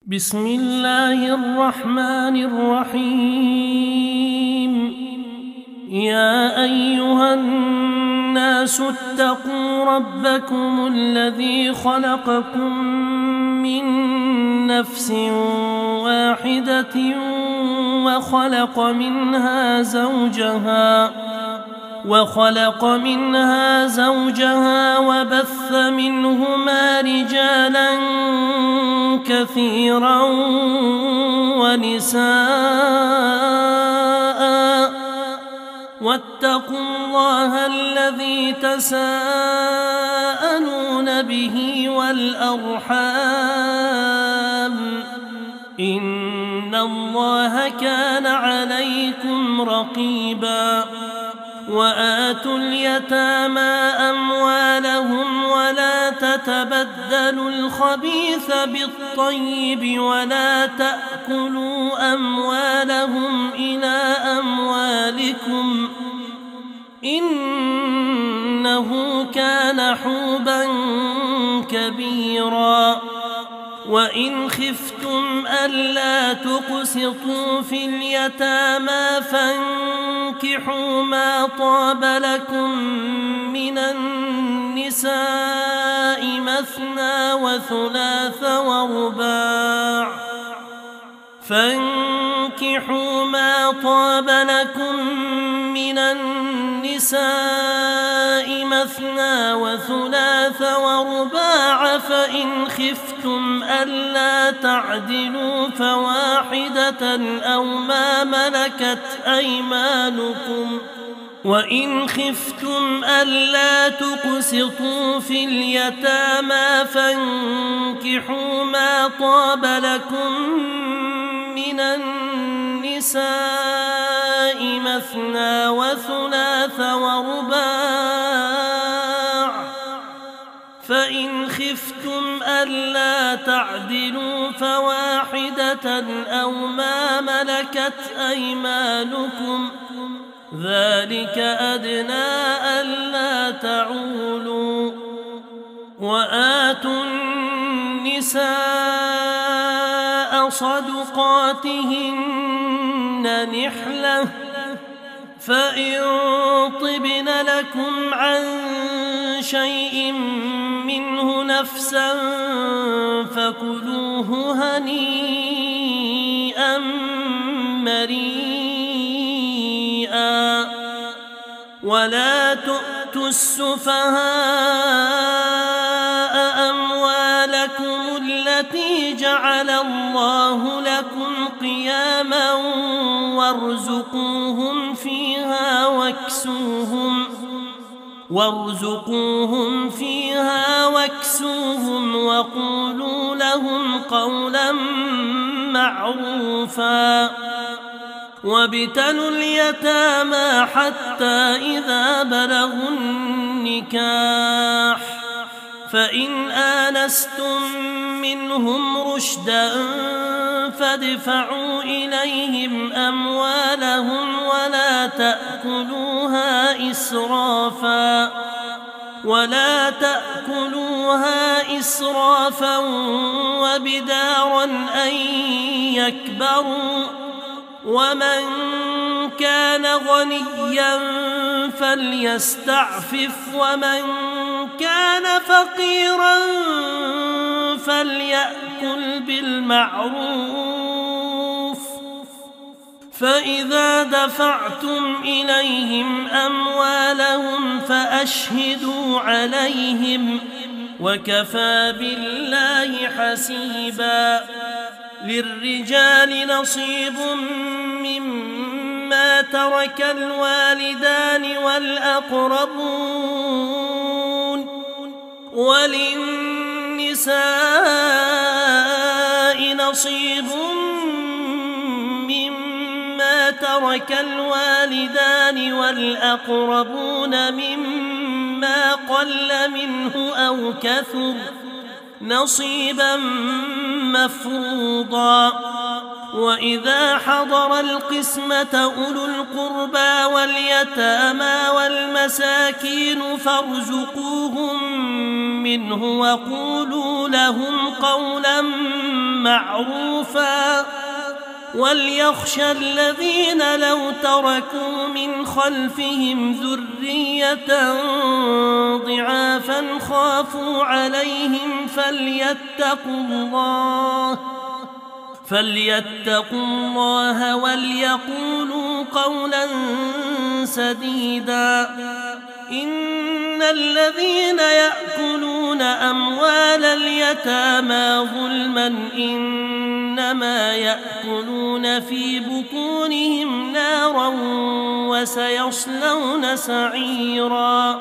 بسم الله الرحمن الرحيم. يا أيها الناس اتقوا ربكم الذي خلقكم من نفس واحدة وخلق منها زوجها وبث منهما رجالا كثيرا ونساء، واتقوا الله الذي تساءلون به والأرحام، إن الله كان عليكم رقيبا. وآتوا اليتامى أموالهم ولا تتبدلوا الخبيث بالطيب ولا تأكلوا أموالهم إلى أموالكم، إنه كان حوبا كبيرا. وإن خفتم ألا تقسطوا في اليتامى فانكحوا ما طاب لكم من النساء مثنى وثلاث ورباع، فإن خفتم ألا تعدلوا فواحدة أو ما ملكت أيمانكم، وإن خفتم ألا تقسطوا في اليتامى فانكحوا ما طاب لكم من النساء مثنى وثلاث ورباع، فإن خفتم ألا تعدلوا فواحدة أو ما ملكت أيمانكم، ذلك أدنى ألا تعولوا. وآتوا النساء صدقاتهن نحلة، فإن طبن لكم عن شيء منه نفسا فكلوه هنيئا مريئا. ولا تؤتوا السفهاء أموالكم التي جعل الله لكم قياما وارزقوهم فيها واكسوهم وقولوا لهم قولا معروفا. وابتلوا اليتامى حتى إذا بلغوا النكاح، فإن آنستم منهم رشدا فادفعوا إليهم أموالهم ولا تأكلوها إسرافا وبدارا أن يكبروا. ومن كان غنيا فليستعفف، ومن كان فقيرا فليأكل بالمعروف. فإذا دفعتم إليهم أموالهم فأشهدوا عليهم، وكفى بالله حسيبا. للرجال نصيب مما ترك الوالدان والأقربون، وللنساء نصيب مما ترك الوالدان والأقربون مما قل منه أو كثر، نصيبا مفروضا. وإذا حضر القسمة أولو القربى واليتامى والمساكين فارزقوهم منه وقولوا لهم قولا معروفا وليخشى الذين لو تركوا من خلفهم ذرية ضعافا خافوا عليهم فليتقوا الله وليقولوا قولا سديدا إن الذين يأكلون أموال اليتامى ظلما إنما يأكلون في بطونهم نارا وسيصلون سعيرا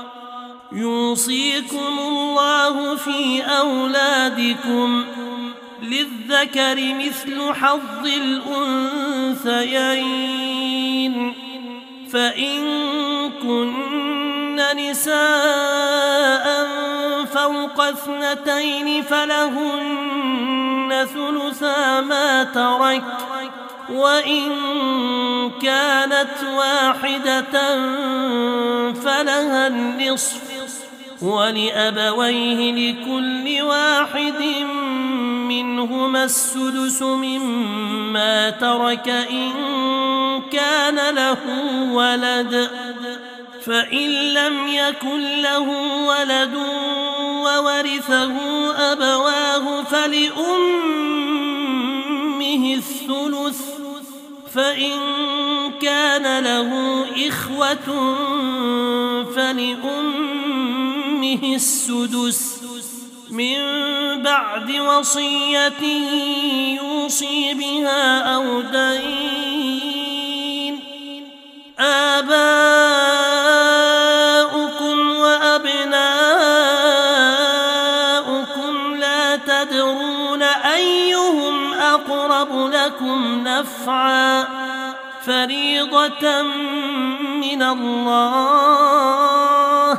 يوصيكم الله في أولادكم للذكر مثل حظ الأنثيين فإن كن نساء فوق 2 فلهن ثلثا ما ترك وإن كانت واحدة فلها النصف ولأبويه لكل واحد منهما السدس مما ترك إن كان له ولد فإن لم يكن له ولد وورثه أبواه فلأمه الثلث فإن كان له إخوة فلأمه السدس من بعد وصية يوصي بها أو دين آباؤكم وأبناؤكم لا تدرون أيهم أقرب لكم نفعا فريضة من الله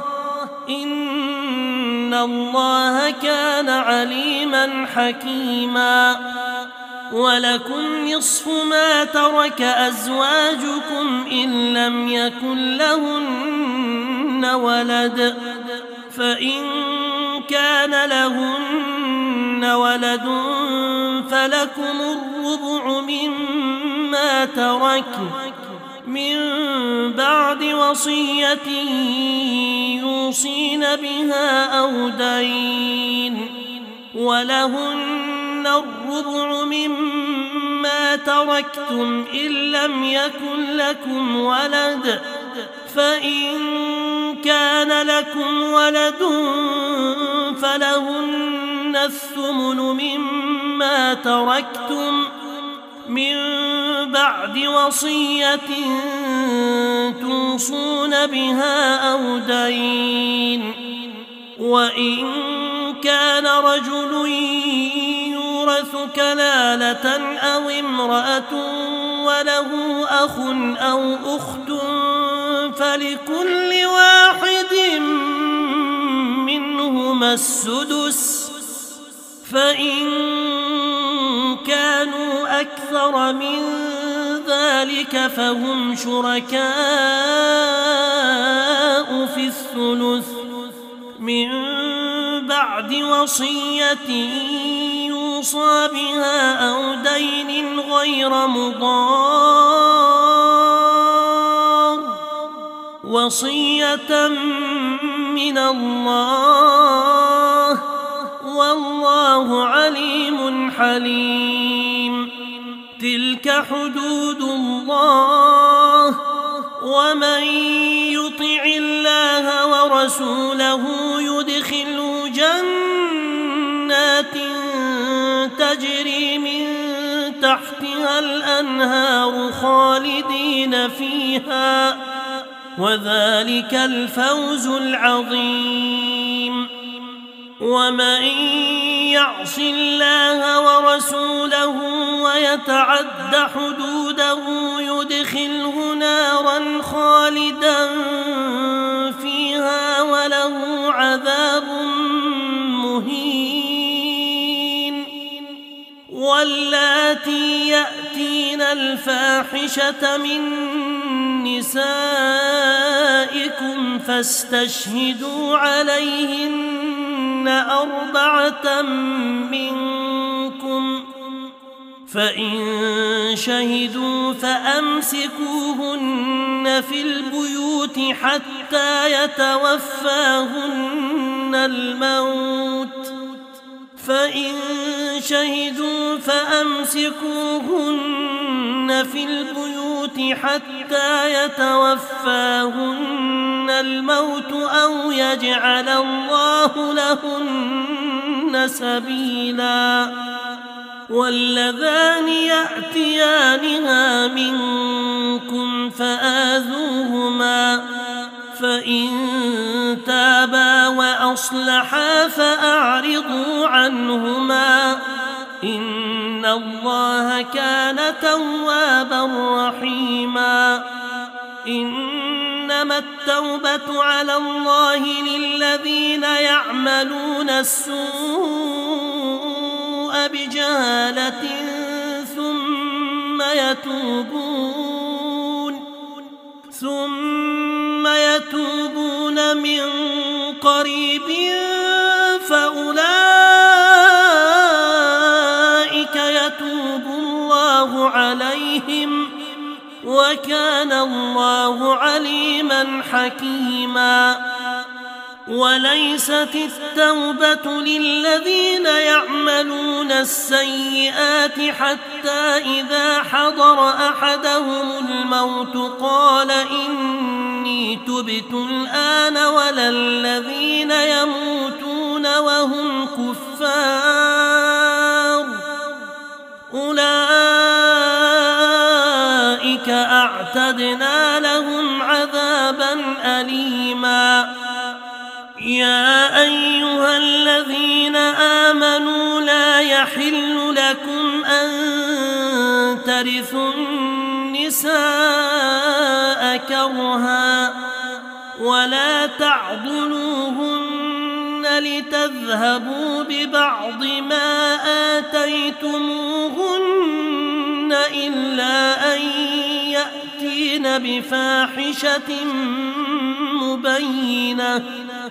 إن الله كان عليما حكيما ولكم نصف ما ترك أزواجكم إن لم يكن لهن ولد فإن كان لهن ولد فلكم الربع مما تركن من بعد وصية يوصين بها أو دين ولهن الربع مما تركتم إن لم يكن لكم ولد فإن كان لكم ولد فلهن الثمن مما تركتم من بعد وصية توصون بها أو دين وإن كان رجل يورث كلالة أو امرأة وله أخ أو أخت فلكل واحد منهما السدس فإن كانوا أكثر من ذلك فهم شركاء في الثلث من بعد وصية يوصى بها أو دين غير مضار وصية من الله والله عليم حليم تلك حدود الله ومن يطع الله ورسوله يدخله جنات تجري من تحتها الأنهار خالدين فيها وذلك الفوز العظيم ومن يعص الله ورسوله ويتعد حدوده يدخله نارا خالدا فيها وله عذاب مهين واللاتي يأتين الفاحشة من نسائكم فاستشهدوا عليهن 4 منكم، فإن شهدوا فأمسكوهن في البيوت حتى يتوفاهن الموت، أو يجعل الله لهن سبيلا. واللذان يأتيانها منكم فآذوهما، فإن تابا وأصلحا فأعرضوا عنهما، إن الله كان توابا رحيما. إنما التوبة على الله للذين يعملون السوء بجهالة ثم يتوبون من قريب فأولئك يتوب الله عليهم، وكان الله عليما حكيما. وليست التوبة للذين يعملون السيئات حتى إذا حضر أحدهم الموت قال إني تبت الآن، ولا الذين يموتون وهم كفار، أولئك أعتدنا لهم عذابا أليما. يا أيها الذين آمنوا لا يحل لكم أن ترثوا النساء كرها، ولا تعضلوهن لتذهبوا ببعض ما آتيتموهن إلا أن يأتين بفاحشة مبينة،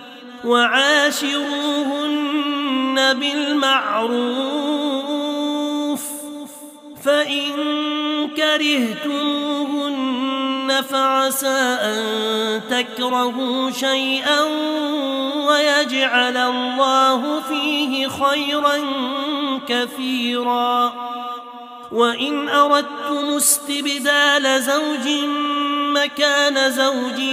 وعاشروهن بالمعروف، فإن كرهتموهن فعسى أن تكرهوا شيئا ويجعل الله فيه خيرا كثيرا. وإن أردتم استبدال زوج مكان زوج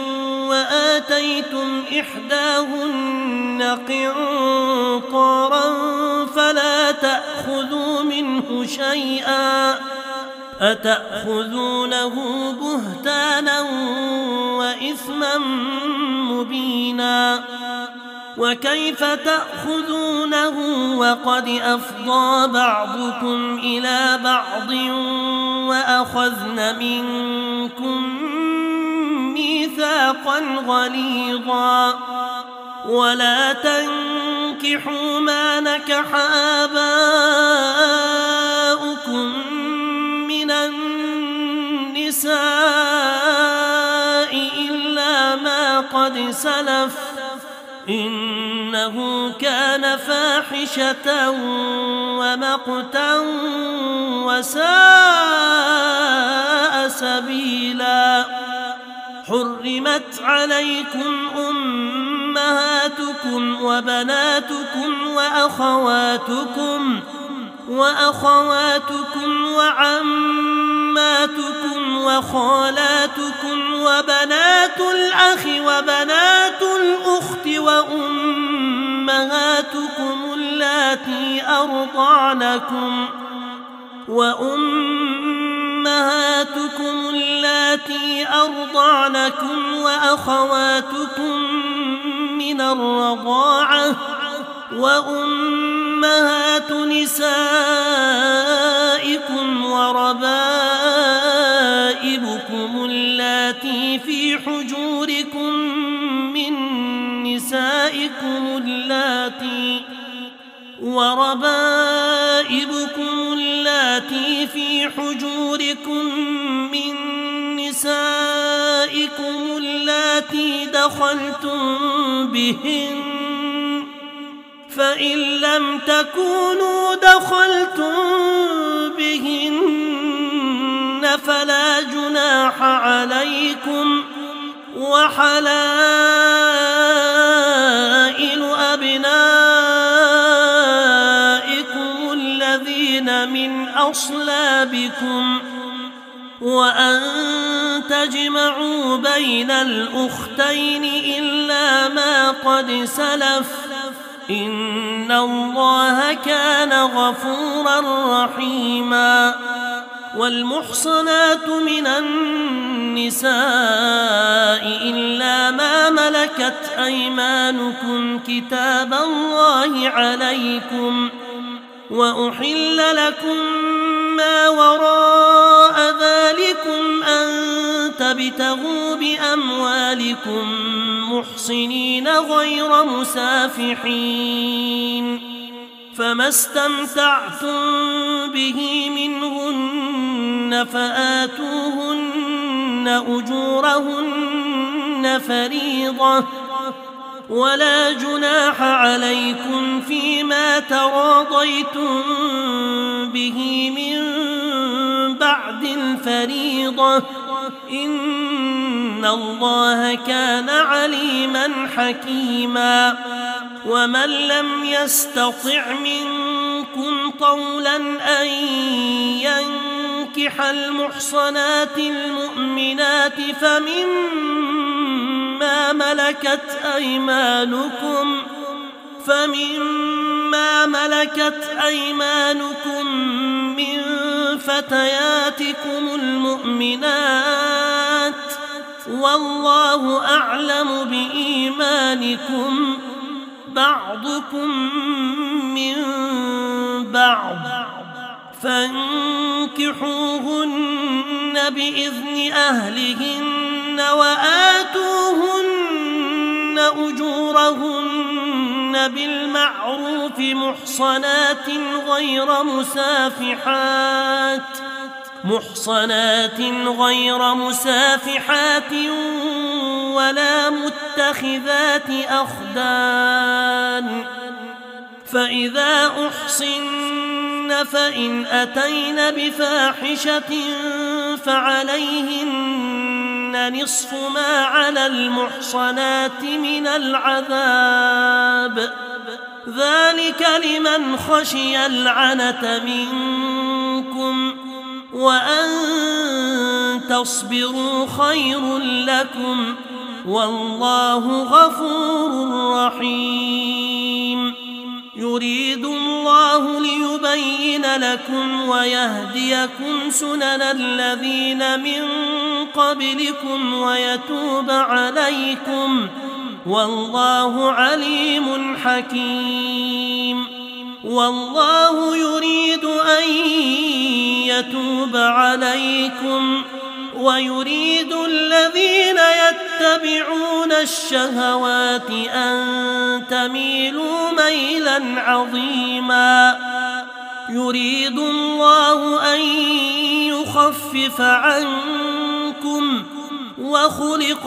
وآتيتم إحداهن قنطارا فلا تأخذوا منه شيئا، أتأخذونه بهتانا وإثما مبينا. وكيف تأخذونه وقد أفضى بعضكم إلى بعض وأخذن منكم ميثاقا غليظا. ولا تنكحوا ما نكح آباؤكم من النساء إلا ما قد سلف، إنه كان فاحشة ومقتا وساء سبيلا. حرمت عليكم أمهاتكم وبناتكم وأخواتكم وعماتكم وخالاتكم وبنات الأخ وبنات الأخت وأمهاتكم اللاتي أرضعنكم وأخواتكم من الرضاعة وأمهات نسائكم وربائبكم اللاتي في حجوركم من نسائكم ربائبكم اللاتي في حجوركم من نسائكم اللاتي دخلتم بهن، فإن لم تكونوا دخلتم بهن فلا جناح عليكم، وحلائل أبنائكم الذين من أصلابكم، وأن تجمعوا بين الأختين إلا ما قد سلف، إن الله كان غفورا رحيما. والمحصنات من النساء إلا ما ملكت أيمانكم كتاب الله عليكم، وأحل لكم ما وراء ذلكم أن تبتغوا بأموالكم محصنين غير مسافحين، فما استمتعتم به منهن فآتوهن أجورهن فريضة، ولا جناح عليكم فيما تراضيتم به من بعد الفريضة، إن الله كان عليما حكيما. ومن لم يستطع منكم طولا أن ينكح المحصنات المؤمنات فمما ملكت أيمانكم من فتياتكم المؤمنات، والله أعلم بإيمانكم، بعضكم من بعض، فانكحوهن بإذن أهلهن وآتوهن أجورهن بالمعروف محصنات غير مسافحات ولا متخذات أخدان، فإذا أحصن فإن أتين بفاحشة فعليهن نصف ما على المحصنات من العذاب، ذلك لمن خشي العنة منكم، وأن تصبروا خير لكم، والله غفور رحيم. يريد الله ليبين لكم ويهديكم سنن الذين من قبلكم ويتوب عليكم، والله عليم حكيم. والله يريد أن يتوب عليكم ويريد الذين يتبعون الشهوات أن تميلوا ميلا عظيما. يريد الله أن يخفف عنكم وخلق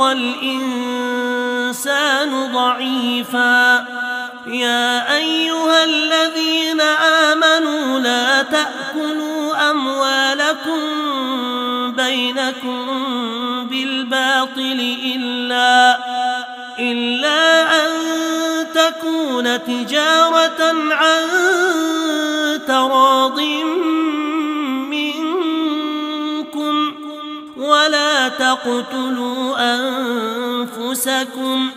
الإنسان ضعيفا. يا أيها الذين آمنوا لا تأكلوا أموالكم بينكم بالباطل إلا أن تكون تجارة عن تراض منكم، ولا تقتلوا أنفسكم،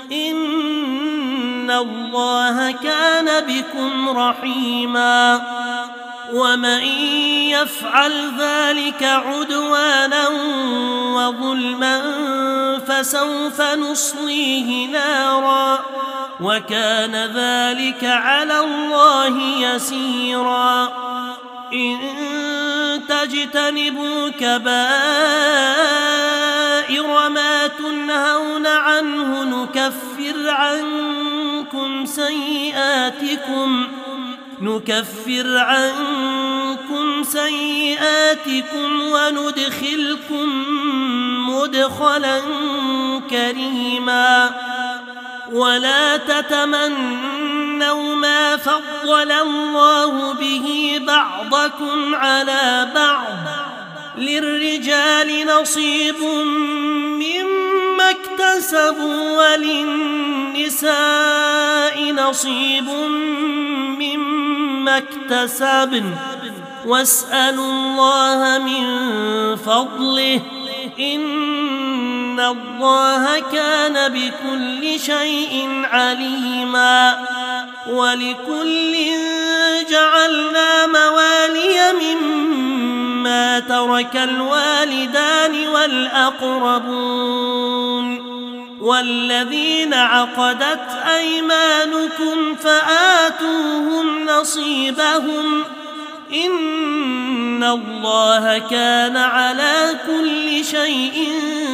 إن الله كان بكم رحيما. ومن يفعل ذلك عدوانا وظلما فسوف نصليه نارا، وكان ذلك على الله يسيرا. إن تجتنبوا كبائر ما تنهون عنه نكفر عنكم سيئاتكم نكفر عنكم سيئاتكم وندخلكم مدخلا كريما ولا تتمنوا ما فضل الله به بعضكم على بعض للرجال نصيب مما اكتسبوا وللنساء نصيب مما اكتسبن واسألوا الله من فضله إن الله كان بكل شيء عليما ولكل جعلنا موالي مما ترك الوالدان والأقربون والذين عقدت أيمانكم فآتوهم نصيبهم إن الله كان على كل شيء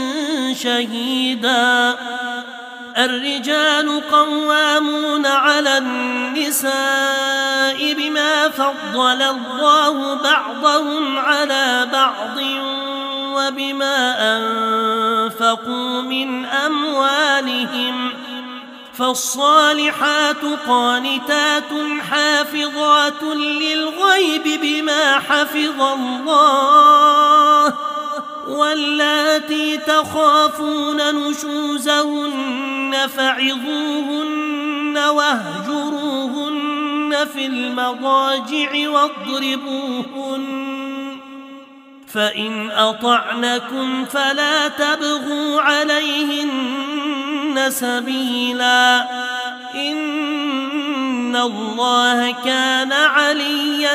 شهيدا الرجال قوامون على النساء بما فضل الله بعضهم على بعض وبما أنفقوا من أموالهم فالصالحات قانتات حافظات للغيب بما حفظ الله واللاتي تخافون نشوزهن فعظوهن واهجروهن في المضاجع واضربوهن فإن أطعنكم فلا تبغوا عليهن سبيلا إن الله كان عليا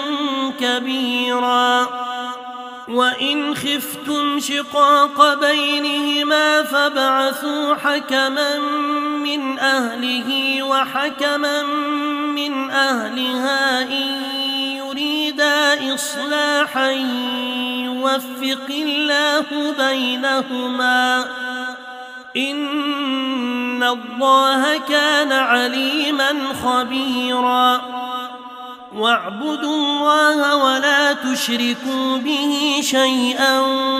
كبيرا وإن خفتم شقاق بينهما فابعثوا حكما من أهله وحكما من أهلها إن يريدا إصلاحا يوفق الله بينهما إن الله كان عليما خبيرا واعبدوا الله ولا تشركوا به شيئا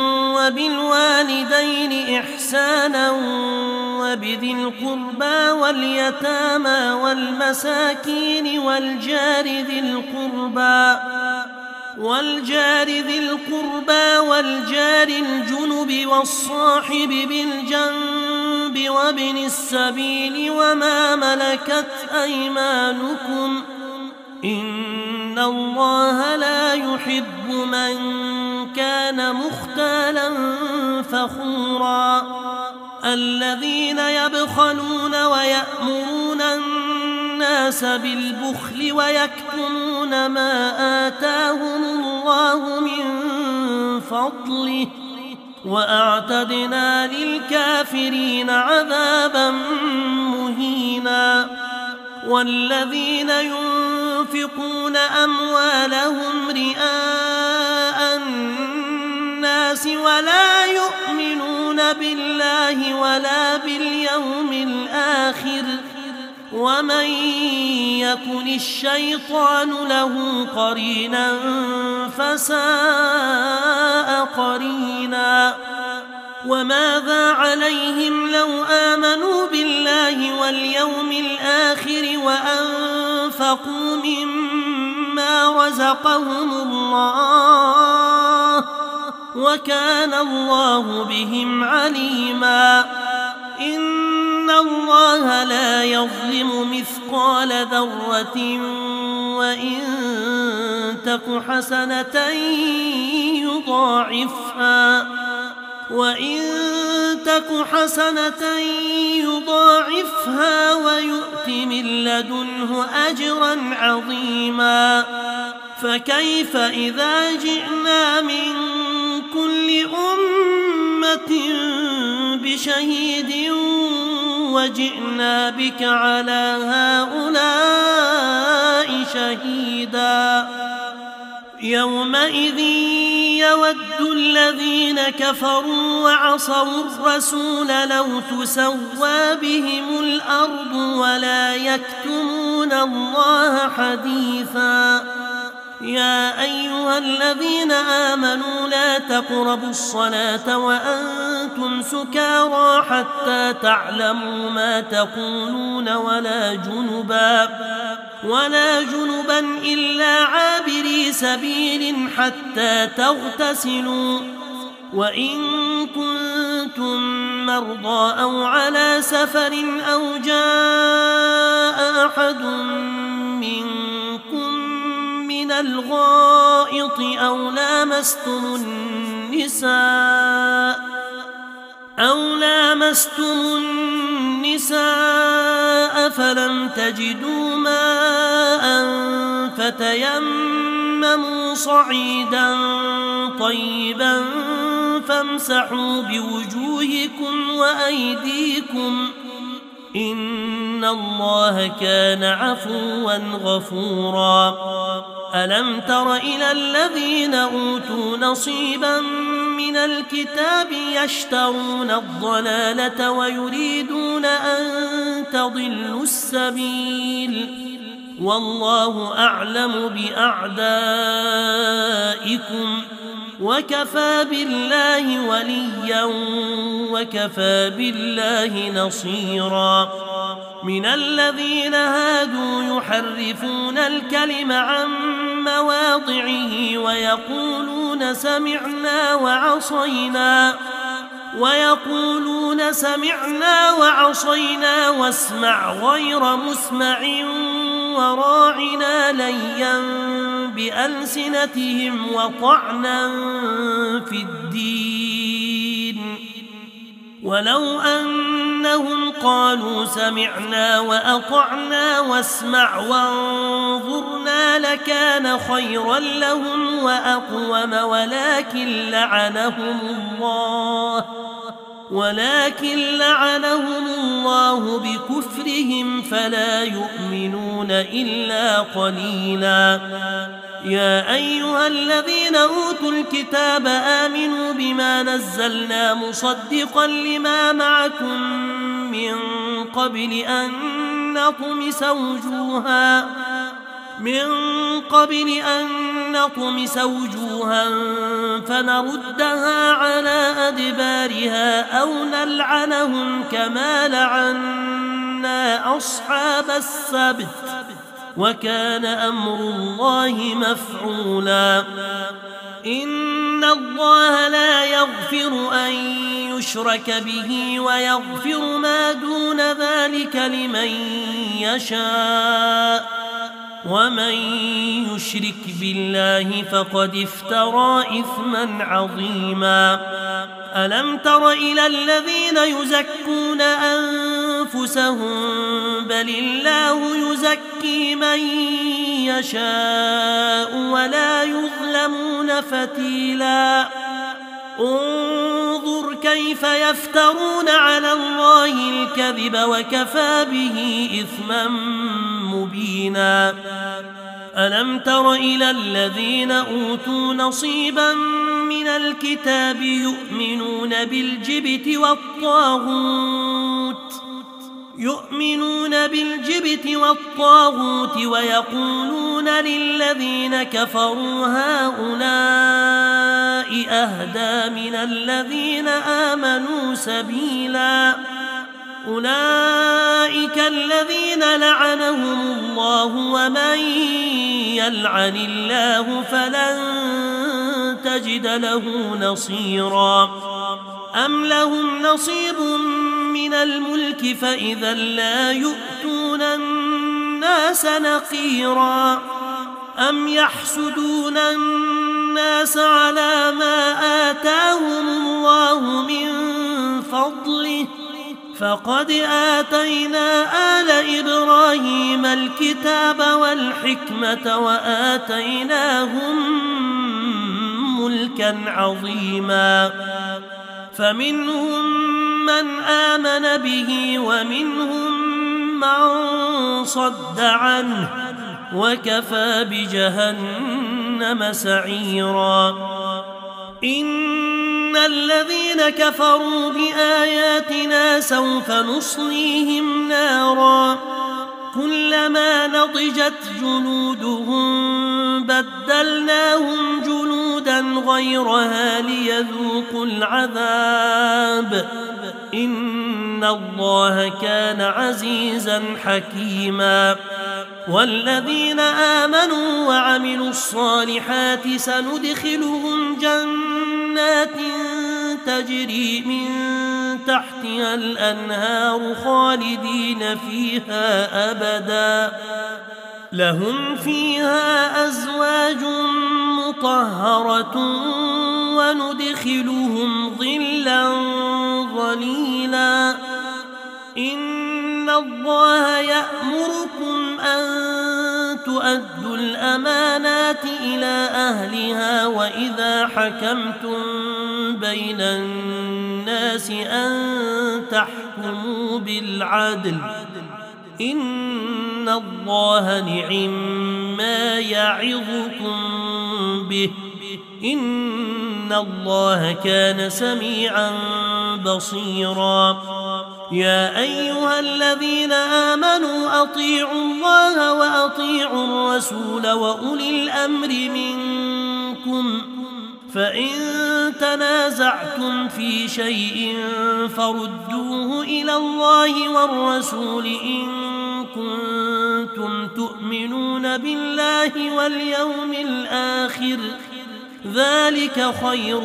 وبالوالدين إحسانا وبذي القربى واليتامى والمساكين والجار ذي القربى والجار الجنب والصاحب بالجنب وابن السبيل وما ملكت أيمانكم إن الله لا يحب من كان مختالا فخورا الذين يبخلون ويأمرون الناس بالبخل ويكتمون ما آتاهم الله من فضله وأعتدنا للكافرين عذابا مهينا والذين ينفقون أموالهم رئاء الناس ولا يؤمنون بالله ولا باليوم الآخر ومن يكن الشيطان له قرينا فساء قرينا وماذا عليهم لو آمنوا بالله واليوم الآخر وأنفقوا مما رزقهم الله وكان الله بهم عليما إن الله لا يظلم مثقال ذرة وإن تك حسنة يضاعفها ويؤت من لدنه أجرا عظيما فكيف إذا جئنا من كل أمة بشهيد وجئنا بك على هؤلاء شهيدا يومئذ يود الذين كفروا وعصوا الرسول لو تسوى بهم الأرض ولا يكتمون يحدثون الله حديثا. يا أيها الذين آمنوا لا تقربوا الصلاة وأنتم سكارى حتى تعلموا ما تقولون ولا جنبا إلا عابري سبيل حتى تغتسلوا، وإن كنتم مرضى أو على سفر أو جاء أحد منكم من الغائط أو لامستم النساء فلم تجدوا ماء فتيمموا صعيدا طيبا فامسحوا بوجوهكم وأيديكم إن الله كان عفوا غفورا. ألم تر إلى الذين أوتوا نصيبا من الكتاب يشترون الضلالة ويريدون أن تضلوا السبيل، والله أعلم بأعدائكم وكفى بالله وليا وكفى بالله نصيرا. من الذين هادوا يحرفون الكلم عن مواضعه ويقولون سمعنا وعصينا واسمع غير مسمع وراعنا ليا بألسنتهم وطعنا في الدين، ولو أنهم قالوا سمعنا وأطعنا واسمع وانظرنا لكان خيرا لهم وأقوم ولكن لعنهم الله بكفرهم فلا يؤمنون إلا قليلا. يا أيها الذين أوتوا الكتاب آمنوا بما نزلنا مصدقا لما معكم من قبل أن نطمس وجوها فنردها على أدبارها أو نلعنهم كما لعنا أصحاب السبت وكان أمر الله مفعولا. إن الله لا يغفر أن يشرك به ويغفر ما دون ذلك لمن يشاء، ومن يشرك بالله فقد افترى إثما عظيما. ألم تر إلى الذين يزكون أنفسهم بل الله يزكي من يشاء ولا يظلمون فتيلا. انظر كيف يفترون على الله الكذب وكفى به إثما مبينا. ألم تر إلى الذين أوتوا نصيبا من الكتاب يؤمنون بالجبت والطاغوت ويقولون للذين كفروا هؤلاء أهدى من الذين آمنوا سبيلا. أولئك الذين لعنهم الله ومن يلعن الله فلن تجد له نصيرا. أم لهم نصيب من الملك فإذا لا يؤتون الناس نقيرا. أم يحسدون الناس على ما آتاهم الله من فضله فقد آتينا آل إبراهيم الكتاب والحكمة وآتيناهم ملكا عظيما. فمنهم من آمن به ومنهم من صد عنه وكفى بجهنم سعيرا. إن الذين كفروا بآياتنا سوف نصليهم نارا كلما نضجت جلودهم بدلناهم جلودا غيرها ليذوقوا العذاب إن الله كان عزيزا حكيما والذين آمنوا وعملوا الصالحات سندخلهم جنات تجري من تحتها الأنهار خالدين فيها أبدا لهم فيها أزواج مطهرة وندخلهم ظلا ظليلا إن الله يأمركم أن تؤدوا الأمانات إلى أهلها وإذا حكمتم بين الناس أن تحكموا بالعدل إن الله نعما يعظكم به إن الله كان سميعا بصيرا يا أيها الذين آمنوا أطيعوا الله وأطيعوا الرسول وأولي الأمر منكم فإن تنازعتم في شيء فردوه إلى الله والرسول إن كنتم تؤمنون بالله واليوم الآخر ذلك خير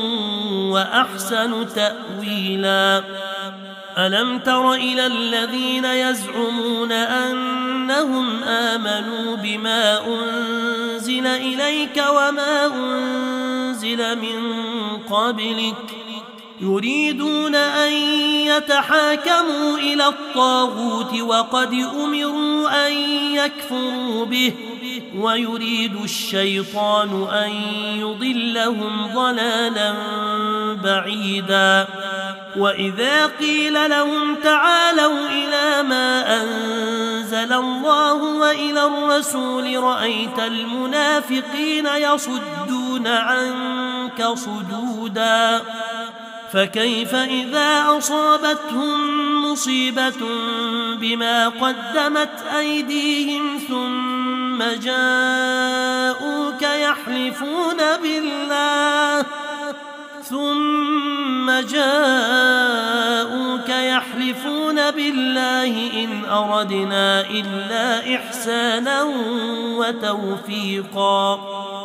وأحسن تأويلا ألم تر إلى الذين يزعمون أنهم آمنوا بما أنزل إليك وما أنزل من قبلك يريدون أن يتحاكموا إلى الطاغوت وقد أمروا أن يكفروا به ويريد الشيطان أن يضلهم ضلالا بعيدا وإذا قيل لهم تعالوا إلى ما أنزل الله وإلى الرسول رأيت المنافقين يصدون عنك صدودا فكيف إذا أصابتهم مصيبة بما قدمت أيديهم ثم جاءوك يحلفون بالله إن أردنا إلا إحسانا وتوفيقا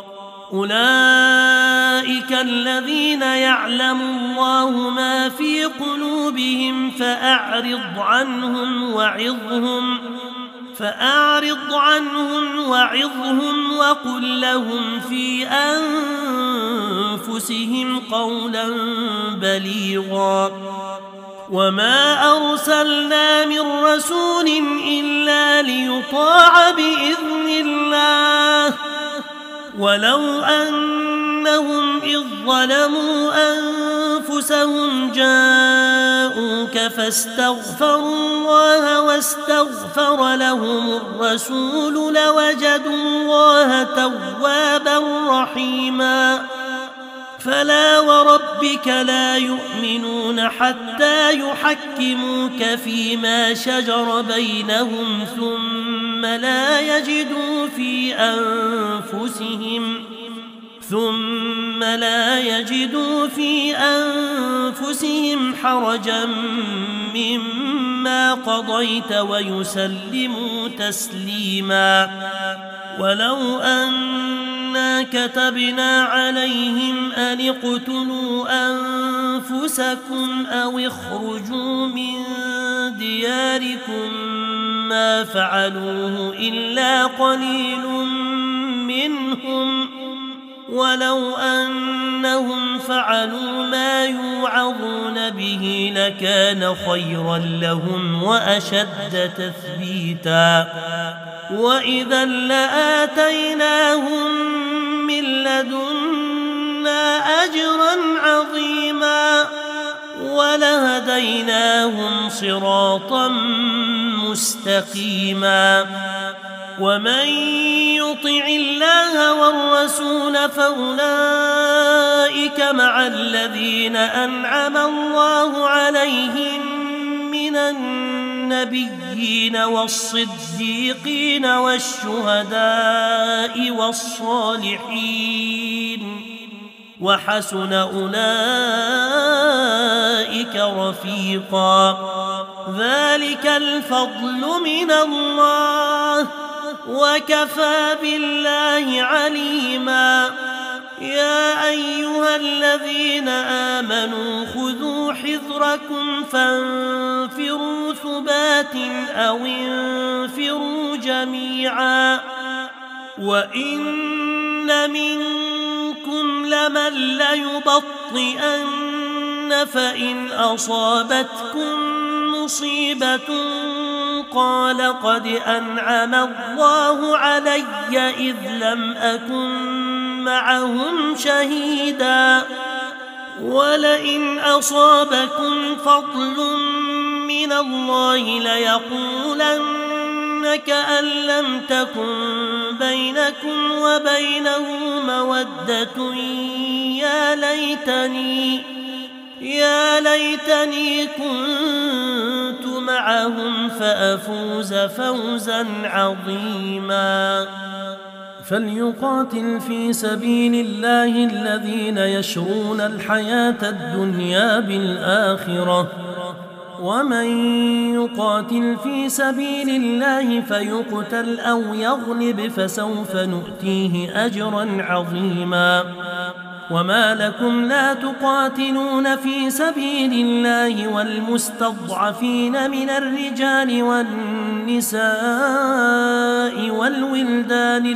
أولئك الذين يعلم الله ما في قلوبهم فأعرض عنهم وعظهم وقل لهم في أنفسهم قولا بليغا وما أرسلنا من رسول إلا ليطاع بإذن الله ولو أنهم إذ ظلموا أنفسهم جاءوك فاستغفروا الله واستغفر لهم الرسول لوجدوا الله توابا رحيما فلا وربك لا يؤمنون حتى يحكموك فيما شجر بينهم ثم لا يجدوا في أنفسهم حرجا مما قضيت ويسلموا تسليما ولو أنا كتبنا عليهم أن اقتلوا أنفسكم أو اخرجوا من دياركم ما فعلوه إلا قليل منهم ولو أنهم فعلوا ما يوعظون به لكان خيرا لهم وأشد تثبيتا وإذا لآتيناهم من لدنا أجرا عظيما ولهديناهم صراطا مستقيما ومن يطع الله والرسول فأولئك مع الذين أنعم الله عليهم من النبيين والنبيين والصديقين والشهداء والصالحين وحسن أولئك رفيقا ذلك الفضل من الله وكفى بالله عليما يا أيها الذين آمنوا خذوا حذركم فانفروا ثبات أو انفروا جميعا وإن منكم لمن ليبطئن فإن أصابتكم مصيبة قال قد أنعم الله علي إذ لم أكن معهم شهيدا ولئن أصابكم فضل من الله ليقولن كأن لم تكن بينكم وبينه مودة يا ليتني كنت معهم فأفوز فوزا عظيما فليقاتل في سبيل الله الذين يشرون الحياة الدنيا بالآخرة ومن يقاتل في سبيل الله فيقتل أو يغلب فسوف نؤتيه أجرا عظيما وما لكم لا تقاتلون في سبيل الله والمستضعفين من الرجال والنساء والولدان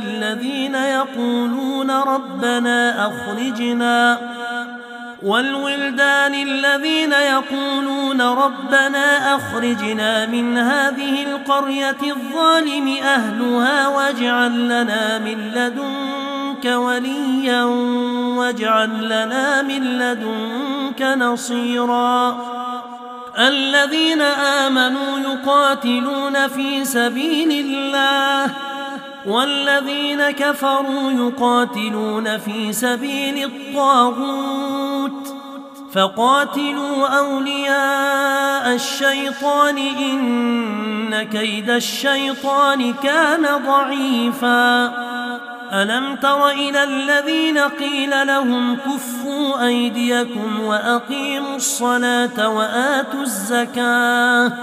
الذين يقولون ربنا أخرجنا من هذه القرية الظالم أهلها واجعل لنا من لدنك وليا واجعل لنا من لدنك نصيرا الذين آمنوا يقاتلون في سبيل الله والذين كفروا يقاتلون في سبيل الطاغوت فقاتلوا أولياء الشيطان إن كيد الشيطان كان ضعيفا ألم تر إلى الذين قيل لهم كفوا أيديكم وأقيموا الصلاة وآتوا الزكاة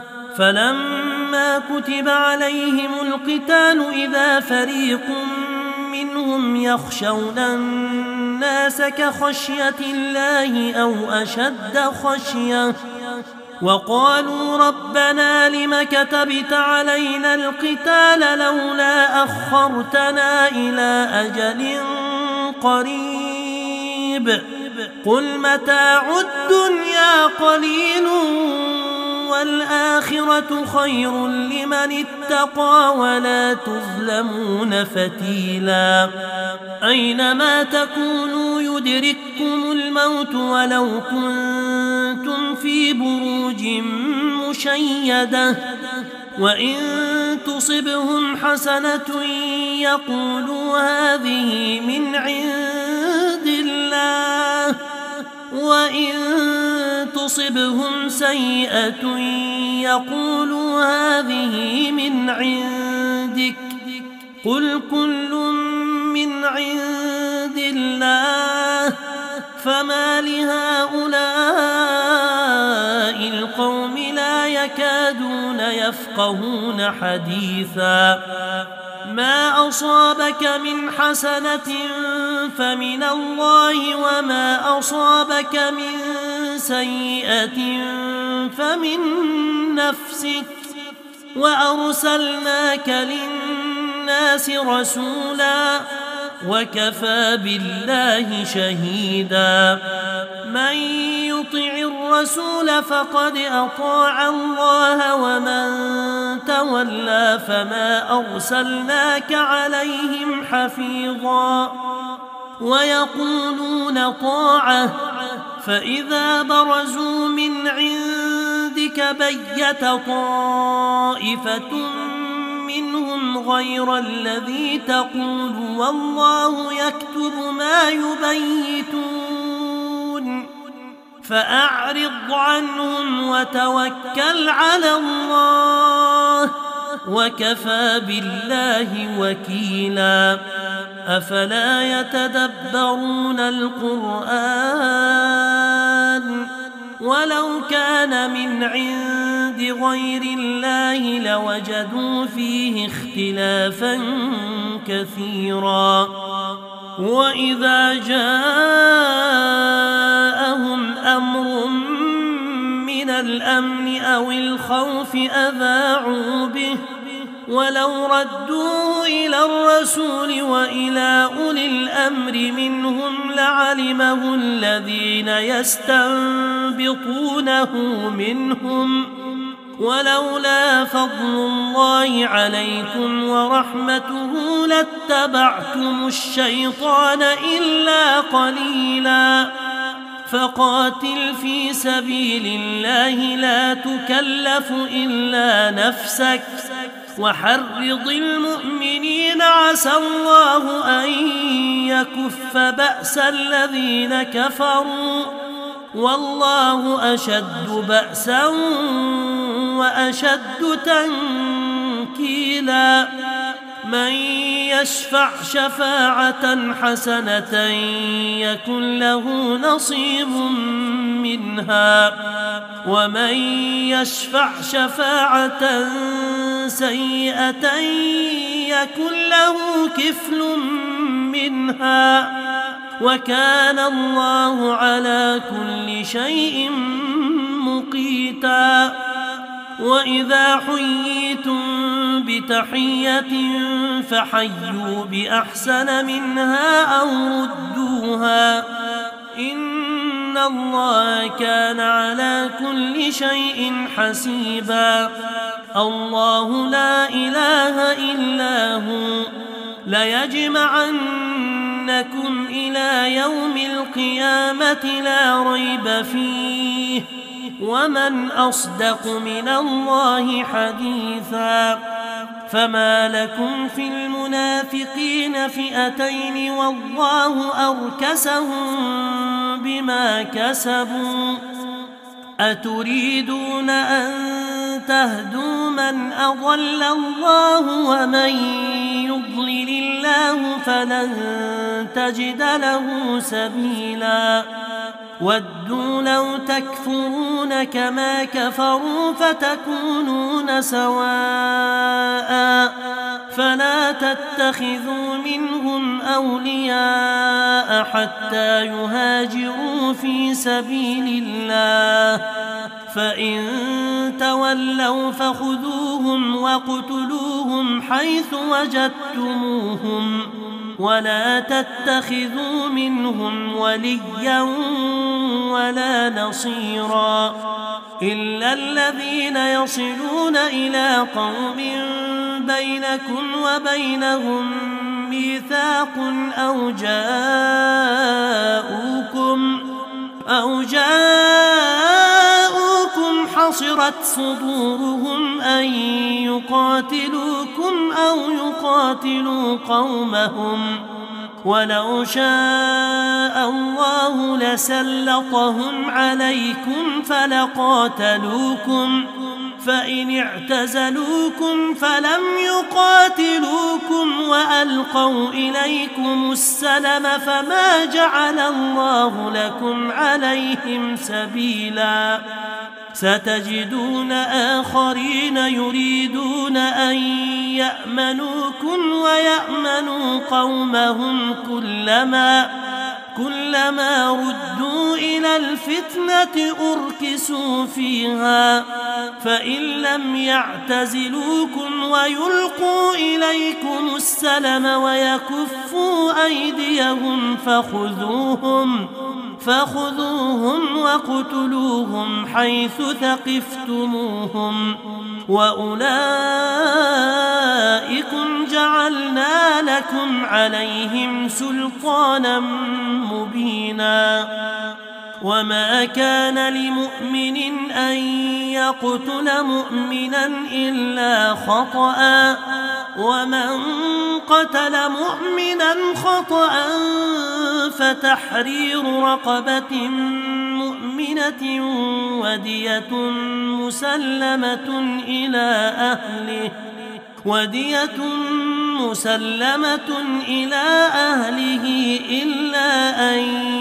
فلما كتب عليهم القتال إذا فريق منهم يخشون الناس كخشية الله أو أشد خشية وقالوا ربنا لم كتبت علينا القتال لولا أخرتنا إلى أجل قريب قل متاع الدنيا قليل والآخرة خير لمن اتقى ولا تظلمون فتيلا أينما تكونوا يدرككم الموت ولو كنتم في بروج مشيدة وإن تصبهم حسنة يقولوا هذه من عند الله وإن تصبهم سيئة يقولوا هذه من عندك قل كل من عند الله فما لهؤلاء القوم لا يكادون يفقهون حديثا ما أصابك من حسنة فمن الله وما أصابك من سيئة فمن نفسك وأرسلناك للناس رسولا وكفى بالله شهيدا من يطع الرسول فقد أطاع الله ومن تولى فما أرسلناك عليهم حفيظا ويقولون طاعة فإذا برزوا من عندك بيت طائفة منهم غير الذي تقول والله يكتب ما يبيتون فأعرض عنهم وتوكل على الله وكفى بالله وكيلا أفلا يتدبرون القرآن ولو كان من عند غير الله لوجدوا فيه اختلافا كثيرا وإذا جاءهم أمر من الأمن أو الخوف أذاعوا به ولو ردوه إلى الرسول وإلى أولي الأمر منهم لعلمه الذين يستنبطونه منهم ولولا فضل الله عليكم ورحمته لاتبعتم الشيطان إلا قليلا فقاتل في سبيل الله لا تكلف إلا نفسك وحرض المؤمنين عسى الله أن يكف بأس الذين كفروا والله أشد بأسا وأشد تنكيلا من يشفع شفاعة حسنة يكن له نصيب منها ومن يشفع شفاعة سيئة يكن له كفل منها وكان الله على كل شيء مقيتا وإذا حييتم بتحية فحيوا بأحسن منها أو ردوها إن الله كان على كل شيء حسيبا الله لا إله إلا هو ليجمعنكم إلى يوم القيامة لا ريب فيه ومن أصدق من الله حديثا فما لكم في المنافقين فئتين والله أركسهم بما كسبوا أتريدون أن تهدوا من أضل الله ومن يضلل الله فلن تجد له سبيلا ودوا لو تكفرون كما كفروا فتكونون سواء فلا تتخذوا منهم أولياء حتى يهاجروا في سبيل الله فإن تولوا فخذوهم وقتلوهم حيث وجدتموهم ولا تتخذوا منهم وليا ولا نصيرا إلا الذين يصلون إلى قوم بينكم وبينهم ميثاق أو جاءوكم حصرت صدورهم أن يقاتلوكم أو يقاتلوا قومهم ولو شاء الله لسلطهم عليكم فلقاتلوكم فإن اعتزلوكم فلم يقاتلوكم وألقوا إليكم السلم فما جعل الله لكم عليهم سبيلا ستجدون آخرين يريدون أن يأمنوكم ويأمنوا قومهم كلما ردوا إلى الفتنة أركسوا فيها فإن لم يعتزلوكم ويلقوا إليكم السلم ويكفوا أيديهم فخذوهم وقتلوهم حيث ثقفتموهم وأولئكم جعلنا لكم عليهم سلطانا مبينا وما كان لمؤمن أن يقتل مؤمنا إلا خطأ ومن قتل مؤمنا خطأ فتحرير رقبة مؤمنة ودية مسلمة إلى أهله إلا أن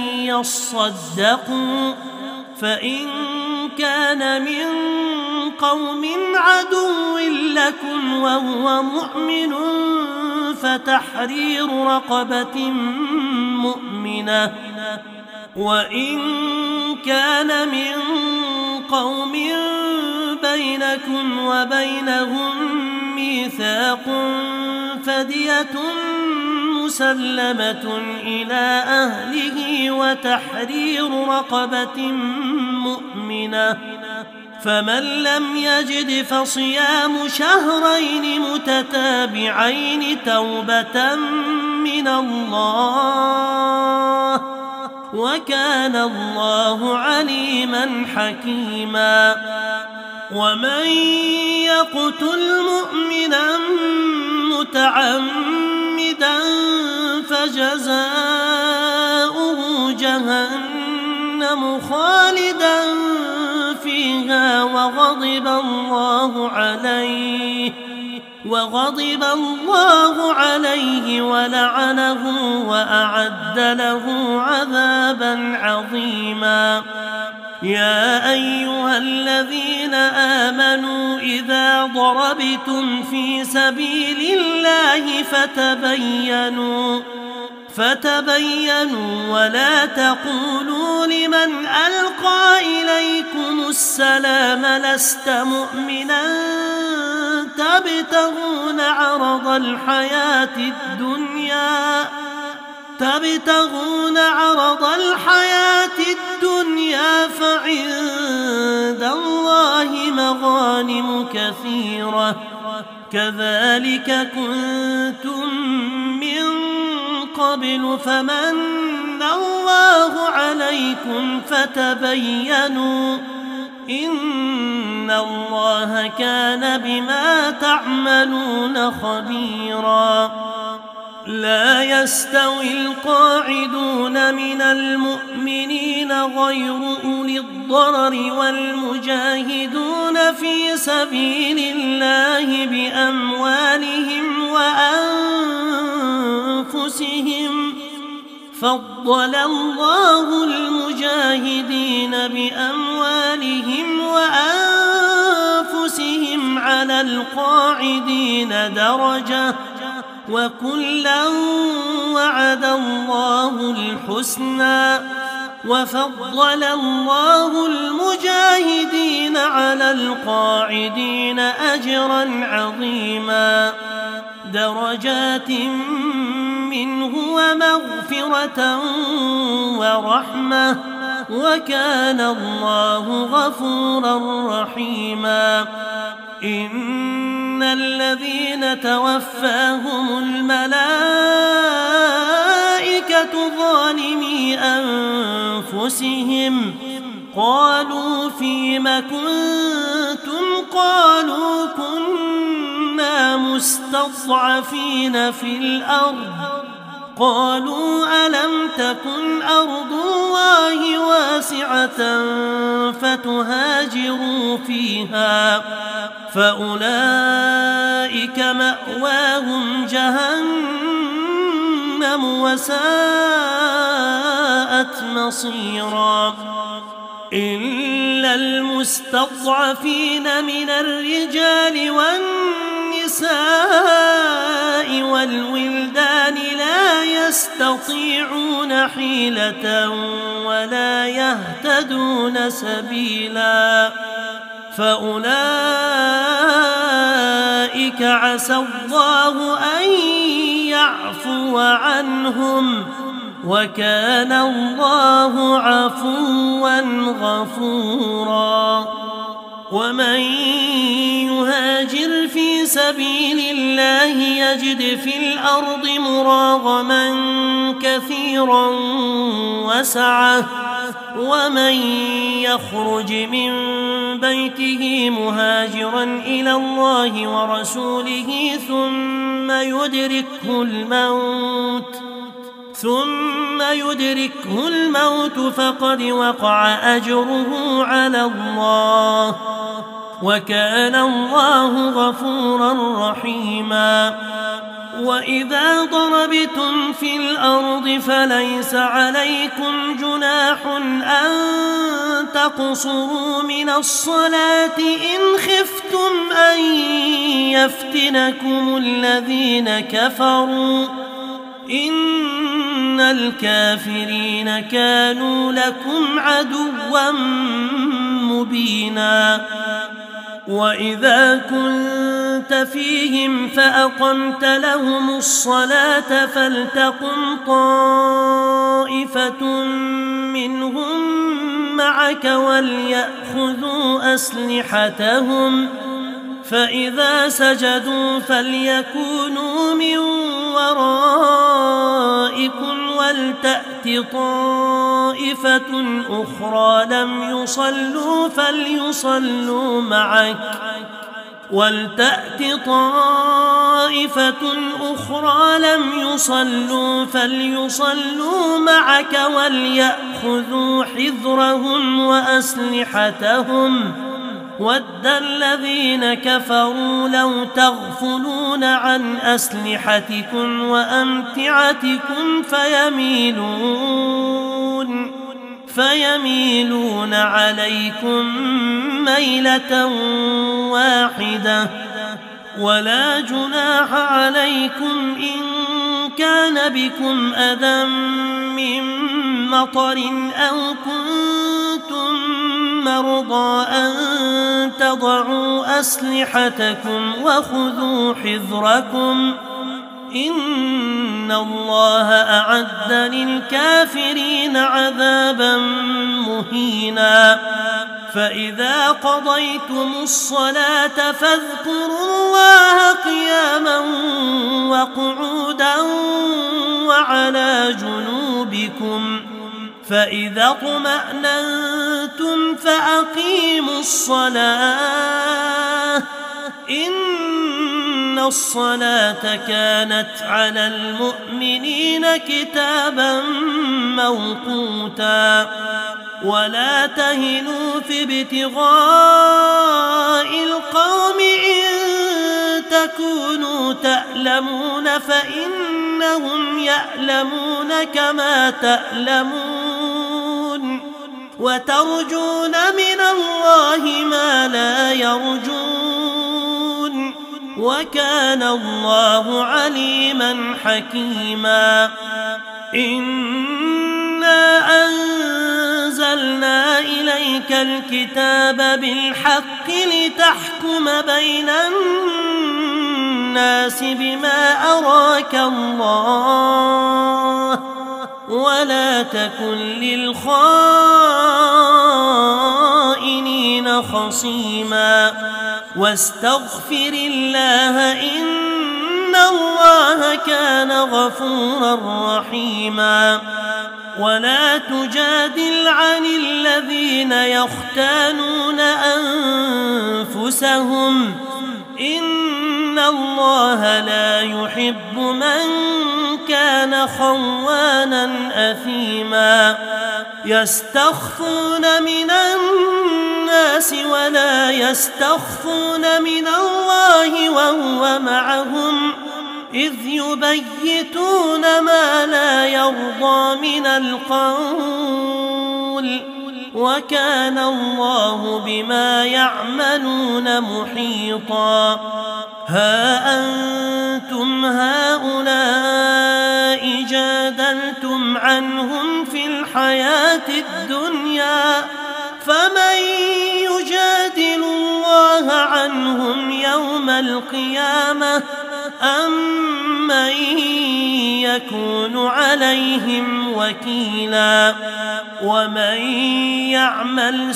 يصدقوا فإن كان من قوم عدو لكم وهو مؤمن فتحرير رقبة مؤمنة وإن كان من قوم بينكم وبينهم ميثاق فدية مسلمة إلى أهله وتحرير رقبة مؤمنة فمن لم يجد فصيام شهرين متتابعين توبة من الله وكان الله عليما حكيما ومن يقتل مؤمنا متعمدا فجزاؤه جهنم خالدا فيها وغضب الله عليه ولعنه وأعد له عذابا عظيما يا أيها الذين آمنوا إذا ضربتم في سبيل الله فتبينوا ولا تقولوا لمن ألقى إليكم السلام لست مؤمنا تبتغون عرض الحياة الدنيا فعند الله مغانم كثيرة كذلك كنتم من قبل فمن الله عليكم فتبينوا إن الله كان بما تعملون خبيرا لا يستوي القاعدون من المؤمنين غير أولي الضرر والمجاهدون في سبيل الله بأموالهم وأنفسهم فضل الله المجاهدين بأموالهم وأنفسهم على القاعدين درجة وكلا وعد الله الحسنى وفضل الله المجاهدين على القاعدين أجرا عظيما درجات منه ومغفرة ورحمة وكان الله غفورا رحيما إن الذين توفاهم الملائكة ظالمي أنفسهم قالوا فيم كنتم قالوا كنا مستضعفين في الأرض قالوا ألم تكن أرض الله واسعة فتهاجروا فيها فأولئك مأواهم جهنم وساءت مصيرا إلا المستضعفين من الرجال والنساء والولدان لا يستطيعون حيلة ولا يهتدون سبيلا فأولئك عسى الله أن يعفو عنهم وكان الله عفوا غفورا ومن يهاجر في سبيل الله يجد في الأرض مراغما كثيرا وسعة ومن يخرج من بيته مهاجرا إلى الله ورسوله ثم ثم يدركه الموت فقد وقع أجره على الله وكان الله غفورا رحيما وإذا ضربتم في الأرض فليس عليكم جناح أن تقصروا من الصلاة إن خفتم أن يفتنكم الذين كفروا إن الكافرين كانوا لكم عدوا مبينا وإذا كنت فيهم فأقمت لهم الصلاة فلتقم طائفة منهم معك وليأخذوا أسلحتهم فإذا سجدوا فليكونوا من ورائكم ولتأت طائفة أخرى لم يصلوا فليصلوا معك وليأخذوا حذرهم وأسلحتهم ود الذين كفروا لو تغفلون عن أسلحتكم وأمتعتكم فيميلون عليكم ميلة واحدة ولا جناح عليكم إن كان بكم أذى من مطر أو كنتم مرضى أن تضعوا أسلحتكم وخذوا حذركم إن الله أعد للكافرين عذابا مهينا فإذا قضيتم الصلاة فاذكروا الله قياما وقعودا وعلى جنوبكم فإذا اطمأننتم فأقيموا الصلاة إن الصلاة كانت على المؤمنين كتابا موقوتا ولا تهنوا في ابتغاء القوم إن تكونوا تألمون فإنهم يألمون كما تألمون وترجون من الله ما لا يرجون وكان الله عليما حكيما إنا أنزلنا إليك الكتاب بالحق لتحكم بين الناس بما أراك الله ولا تكن للخائنين خصيما واستغفر الله إن الله كان غفورا رحيما ولا تجادل عن الذين يختانون أنفسهم إن الله لا يحب من كان خوانا أثيما يستخفون من الناس ولا يستخفون من الله وهو معهم إذ يبيتون ما لا يرضى من القول وكان الله بما يعملون محيطا ها أنتم هؤلاء جادلتم عنهم في الحياة الدنيا فمن يجادل الله عنهم يوم القيامة أم من يكون عليهم وكيلا ومن يعمل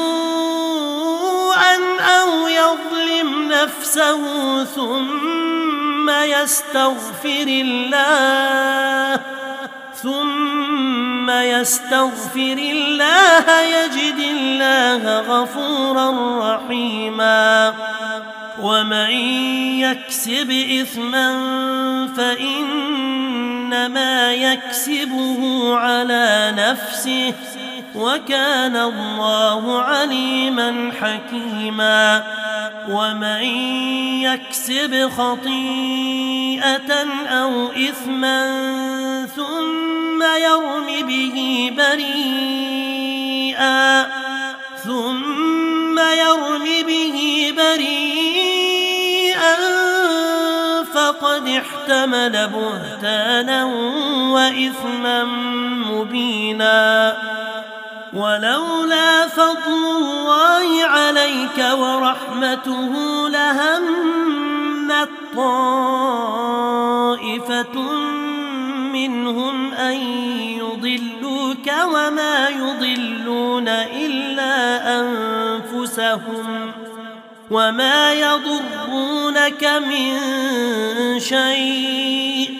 سوءا أو يظلم نفسه ثم يستغفر الله يجد الله غفورا رحيما ومن يكسب إثما فإن ما يكسبه على نفسه وكان الله عليما حكيما ومن يكسب خطيئة أو إثما ثم يرم به بريئا فقد احتمل بهتانا وإثما مبينا ولولا فضل الله عليك ورحمته لهمت طائفة منهم أن يضلوك وما يضلون إلا أنفسهم وما يضرونك من شيء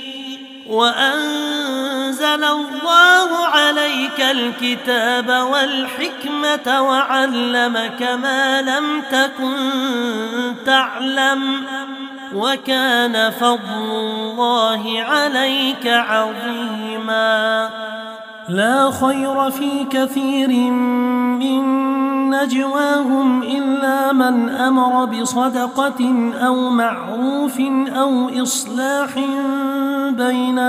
وأنزل الله عليك الكتاب والحكمة وعلمك ما لم تكن تعلم وكان فضل الله عليك عظيما لا خير في كثير من نجواهم إلا من أمر بصدقة أو معروف أو إصلاح بين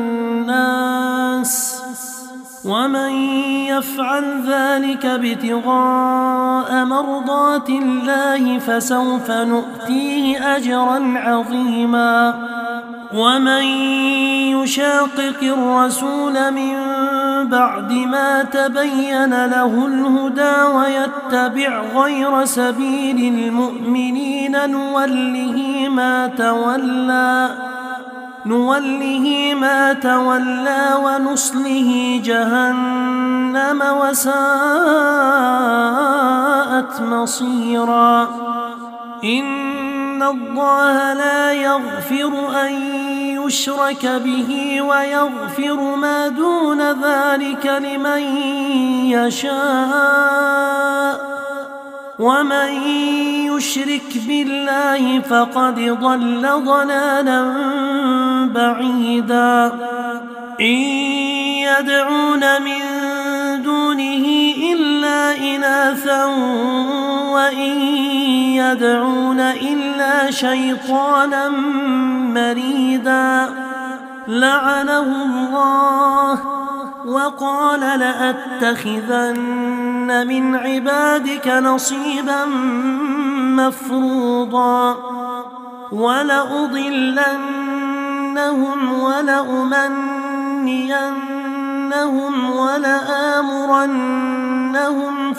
الناس ومن يفعل ذلك ابتغاء مرضات الله فسوف نؤتيه أجرا عظيما ومن يشاقق الرسول من بعد ما تبين له الهدى ويتبع غير سبيل المؤمنين نوله ما تولى ونصله جهنم وساءت مصيرا إن الله لا يغفر أن يشرك به ويغفر ما دون ذلك لمن يشاء ومن يشرك بالله فقد ضل ضلالا بعيدا إن يدعون من دونه إلا إناثا وإن يدعون إلا شيطانا مريدا لعنه الله وقال لأتخذن من عبادك نصيبا مفروضا ولأضلنهم ولأمنينهم ولآمرنهم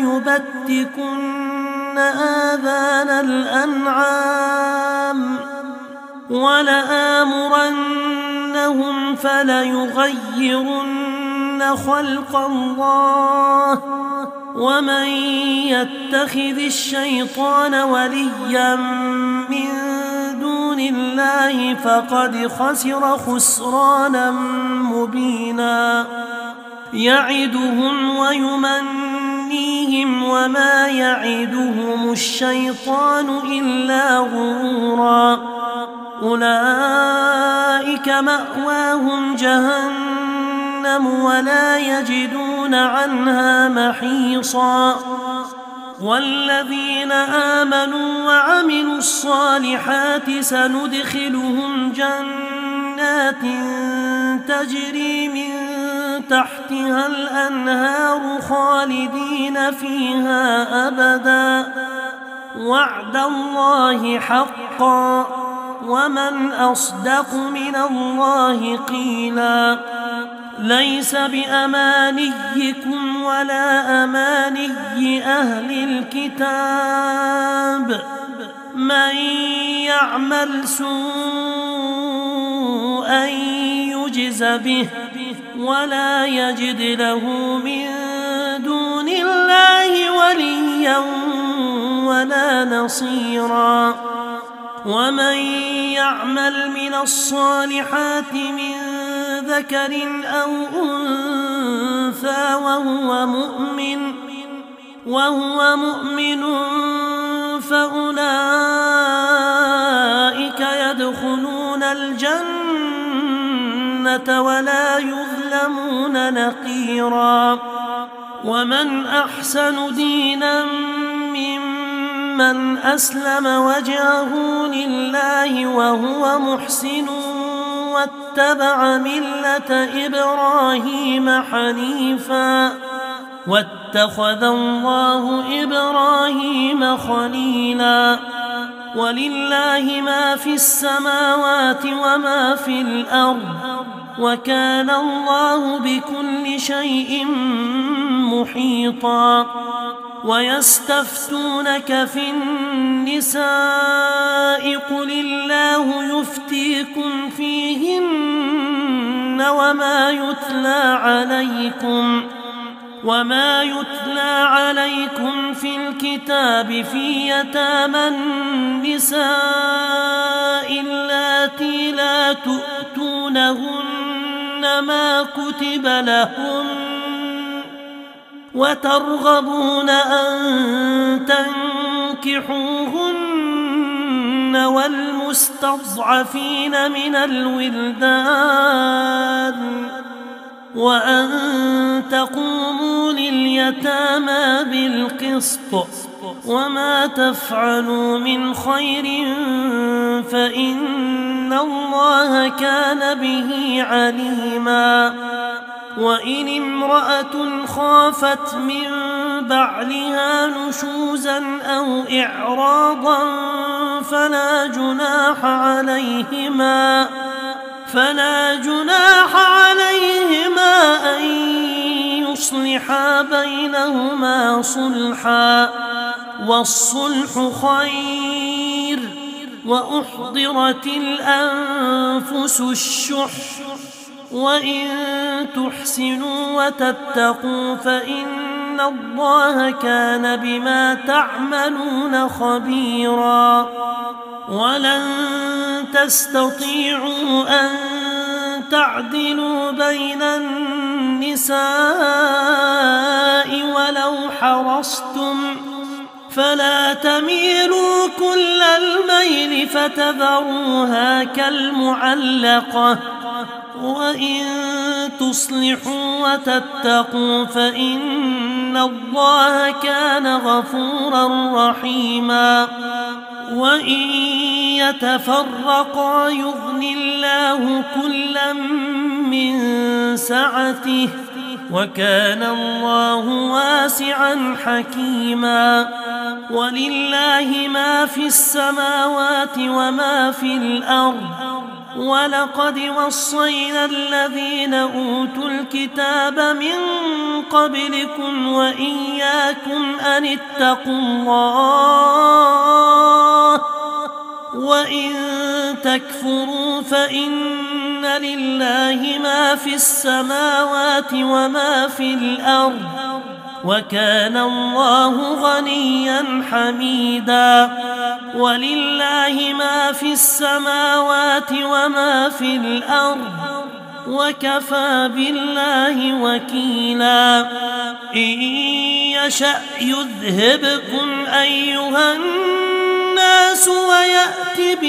فليبتكن آذان الأنعام ولآمرنهم فليغيرن خلق الله ومن يتخذ الشيطان وليا من دون الله فقد خسر خسرانا مبينا يعدهم ويمنيهم وما يعدهم الشيطان إلا غرورا أولئك مأواهم جهنم ولا يجدون عنها محيصا والذين آمنوا وعملوا الصالحات سندخلهم جنات تجري من تحتها الأنهار خالدين فيها أبدا وعد الله حقا ومن أصدق من الله قيلا ليس بأمانيكم ولا أماني أهل الكتاب من يعمل سوءا يجز به ولا يجد له من دون الله وليا ولا نصيرا ومن يعمل من الصالحات من ذكر أو أنثى وهو مؤمن فأولئك يدخلون الجنة الجنة ولا يظلمون نقيرا. ومن أحسن دينا ممن أسلم وجهه لله وهو محسن واتبع ملة إبراهيم حنيفا واتخذ الله إبراهيم خليلا. ولله ما في السماوات وما في الأرض وكان الله بكل شيء محيطا. ويستفتونك في النساء قل الله يفتيكم فيهن وما يتلى عليكم في الكتاب في يتامى النساء اللاتي لا تؤتونهن ما كتب لهن وترغبون أن تنكحوهن والمستضعفين من الولدان وأن تقوموا لليتامى بالقسط وما تفعلوا من خير فإن الله كان به عليما. وإن امرأة خافت من بعلها نشوزا أو إعراضا فلا جناح عليهما أن يصلحا بينهما صلحا والصلح خير. وأحضرت الأنفس الشح وإن تحسنوا وتتقوا فإن الله كان بما تعملون خبيرا. ولن تستطيعوا أن تعدلوا بين النساء ولو حرصتم فلا تميلوا كل الميل فتذروها كالمعلقة. وإن تصلحوا وتتقوا فإن الله كان غفورا رحيما. وإن يتفرقا يغن الله كلا من سعته وكان الله واسعا حكيما. ولله ما في السماوات وما في الأرض ولقد وصينا الذين أوتوا الكتاب من قبلكم وإياكم أن اتقوا الله وإن تكفروا فإن لله ما في السماوات وما في الأرض وكان الله غنيا حميدا. ولله ما في السماوات وما في الأرض وكفى بالله وكيلا. إن يشأ يذهبكم أيها الناس ويأت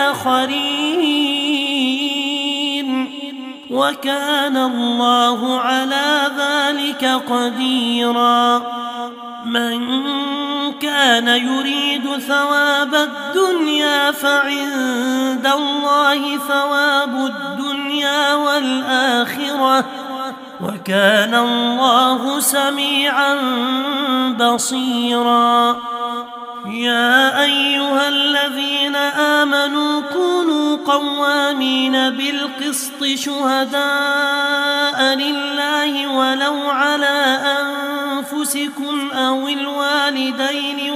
بآخرين وكان الله على ذلك قديرا. من كان يريد ثواب الدنيا فعند الله ثواب الدنيا والآخرة وكان الله سميعا بصيرا. يا أيها الذين آمنوا كونوا قوامين بالقسط شهداء لله ولو على أنفسكم أو الوالدين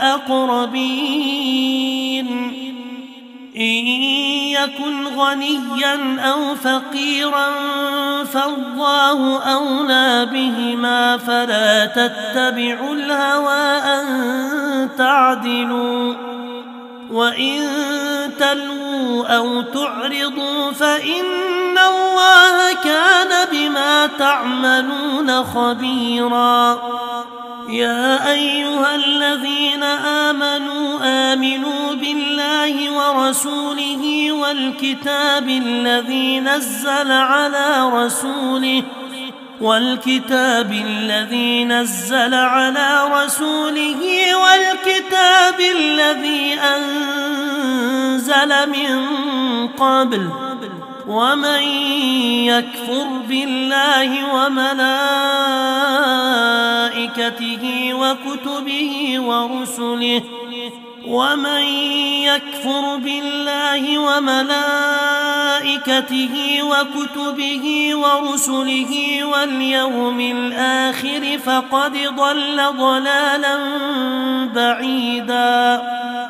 والأقربين إن يكن غنيا أو فقيرا فالله أولى بهما فلا تتبعوا الهوى أن تعدلوا وإن تلووا أو تعرضوا فإن الله كان بما تعملون خبيرا. يا أيها الذين آمنوا بالله ورسوله والكتاب الذي نزل على رسوله والكتاب الذي أنزل من قبل ومن يكفر بالله وملائكته وكتبه ورسله واليوم الآخر فقد ضل ضلالا بعيدا.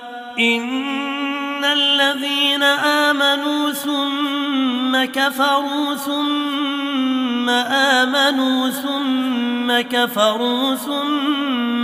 إن الذين آمنوا ثم كفروا ثم آمنوا ثم كفروا ثم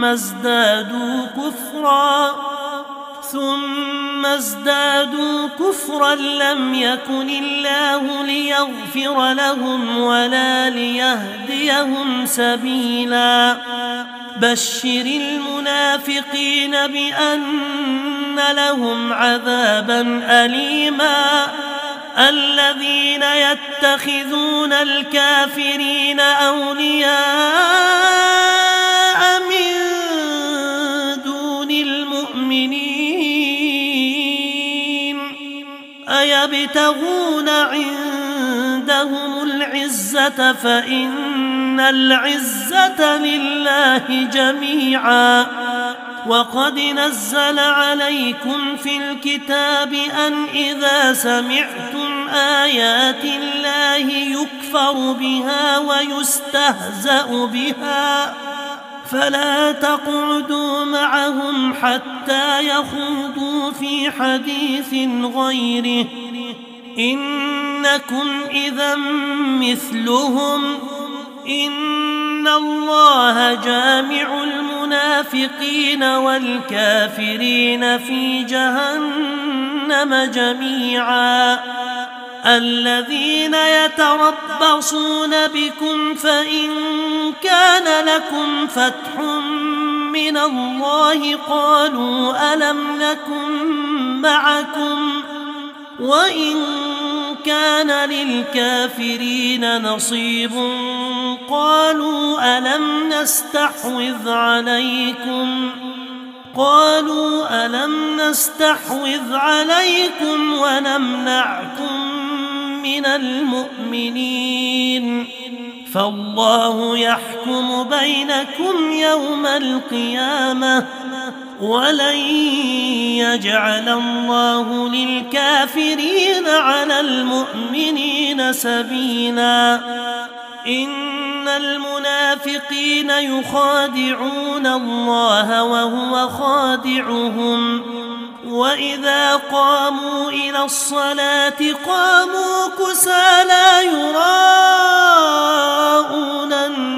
ازدادوا كفرا لم يكن الله ليغفر لهم ولا ليهديهم سبيلا. بشر المنافقين بأن لهم عذابا أليما. الذين يتخذون الكافرين أولياء من دون المؤمنين أيبتغون عندهم العزة فإن العزة لله جميعا. وقد نزل عليكم في الكتاب أن إذا سمعتم آيات الله يكفر بها ويستهزأ بها فلا تقعدوا معهم حتى يخوضوا في حديث غيره إنكم إذا مثلهم. إن الله جامع المنافقين والكافرين في جهنم جميعا. الذين يتربصون بكم فإن كان لكم فتح من الله قالوا ألم نكن معكم وإن كان للكافرين نصيب قالوا ألم نستحوذ عليكم ونمنعكم من المؤمنين فالله يحكم بينكم يوم القيامة ولن يجعل الله للكافرين على المؤمنين سبيلا. إن المنافقين يخادعون الله وهو خادعهم وإذا قاموا إلى الصلاة قاموا كسالى يراءون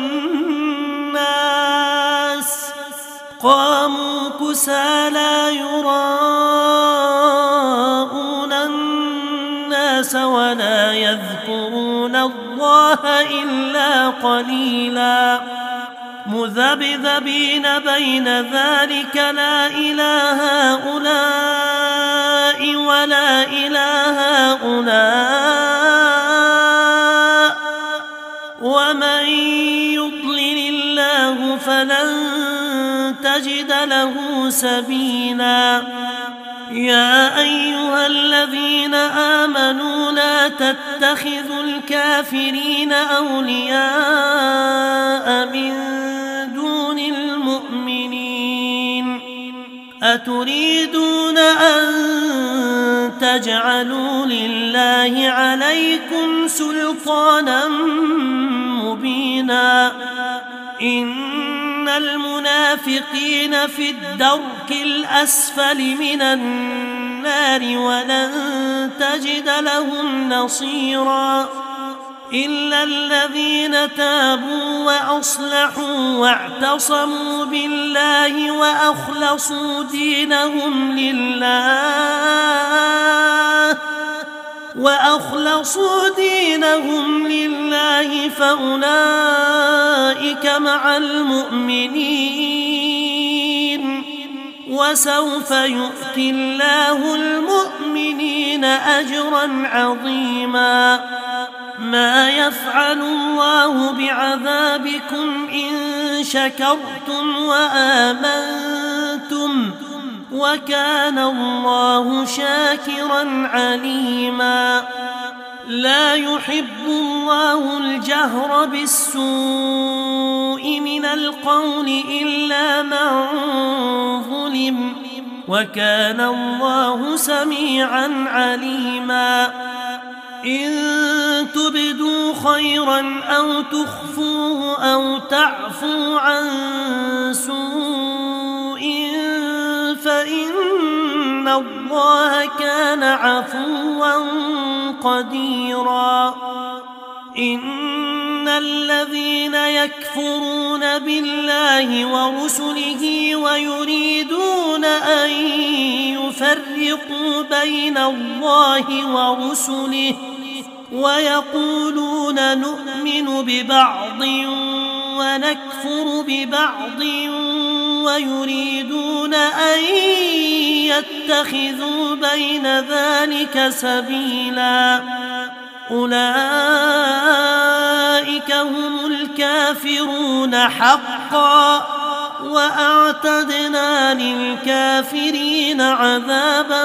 الناس ولا يذكرون الله إلا قليلا. مذبذبين بين ذلك لا إله هؤلاء ولا إله هؤلاء ومن يضلل الله فلن تجد له سبيلا. يا أيها الذين آمنوا لا تتخذوا الكافرين أولياء من دون المؤمنين أتريدون أن تجعلوا لله عليكم سلطانا مبينا. إن المنافقين في الدرك الأسفل من النار ولن تجد لهم نصيرا إلا الذين تابوا وأصلحوا واعتصموا بالله وأخلصوا دينهم لله فأولئك مع المؤمنين وسوف يؤتي الله المؤمنين أجرا عظيما ما يفعل الله بعذابكم إن شكرتم وآمنتم وكان الله شاكرا عليما لا يحب الله الجهر بالسوء من القول إلا من ظلم وكان الله سميعا عليما إن تبدوا خيرا أو تخفوه أو تعفوا عن سوء فإن الله كان عفوا قديرا إن الذين يكفرون بالله ورسله ويريدون أن يفرقوا بين الله ورسله ويقولون نؤمن ببعض ونكفر ببعض ويريدون أن يتخذوا بين ذلك سبيلا أولئك هم الكافرون حقا وأعتدنا للكافرين عذابا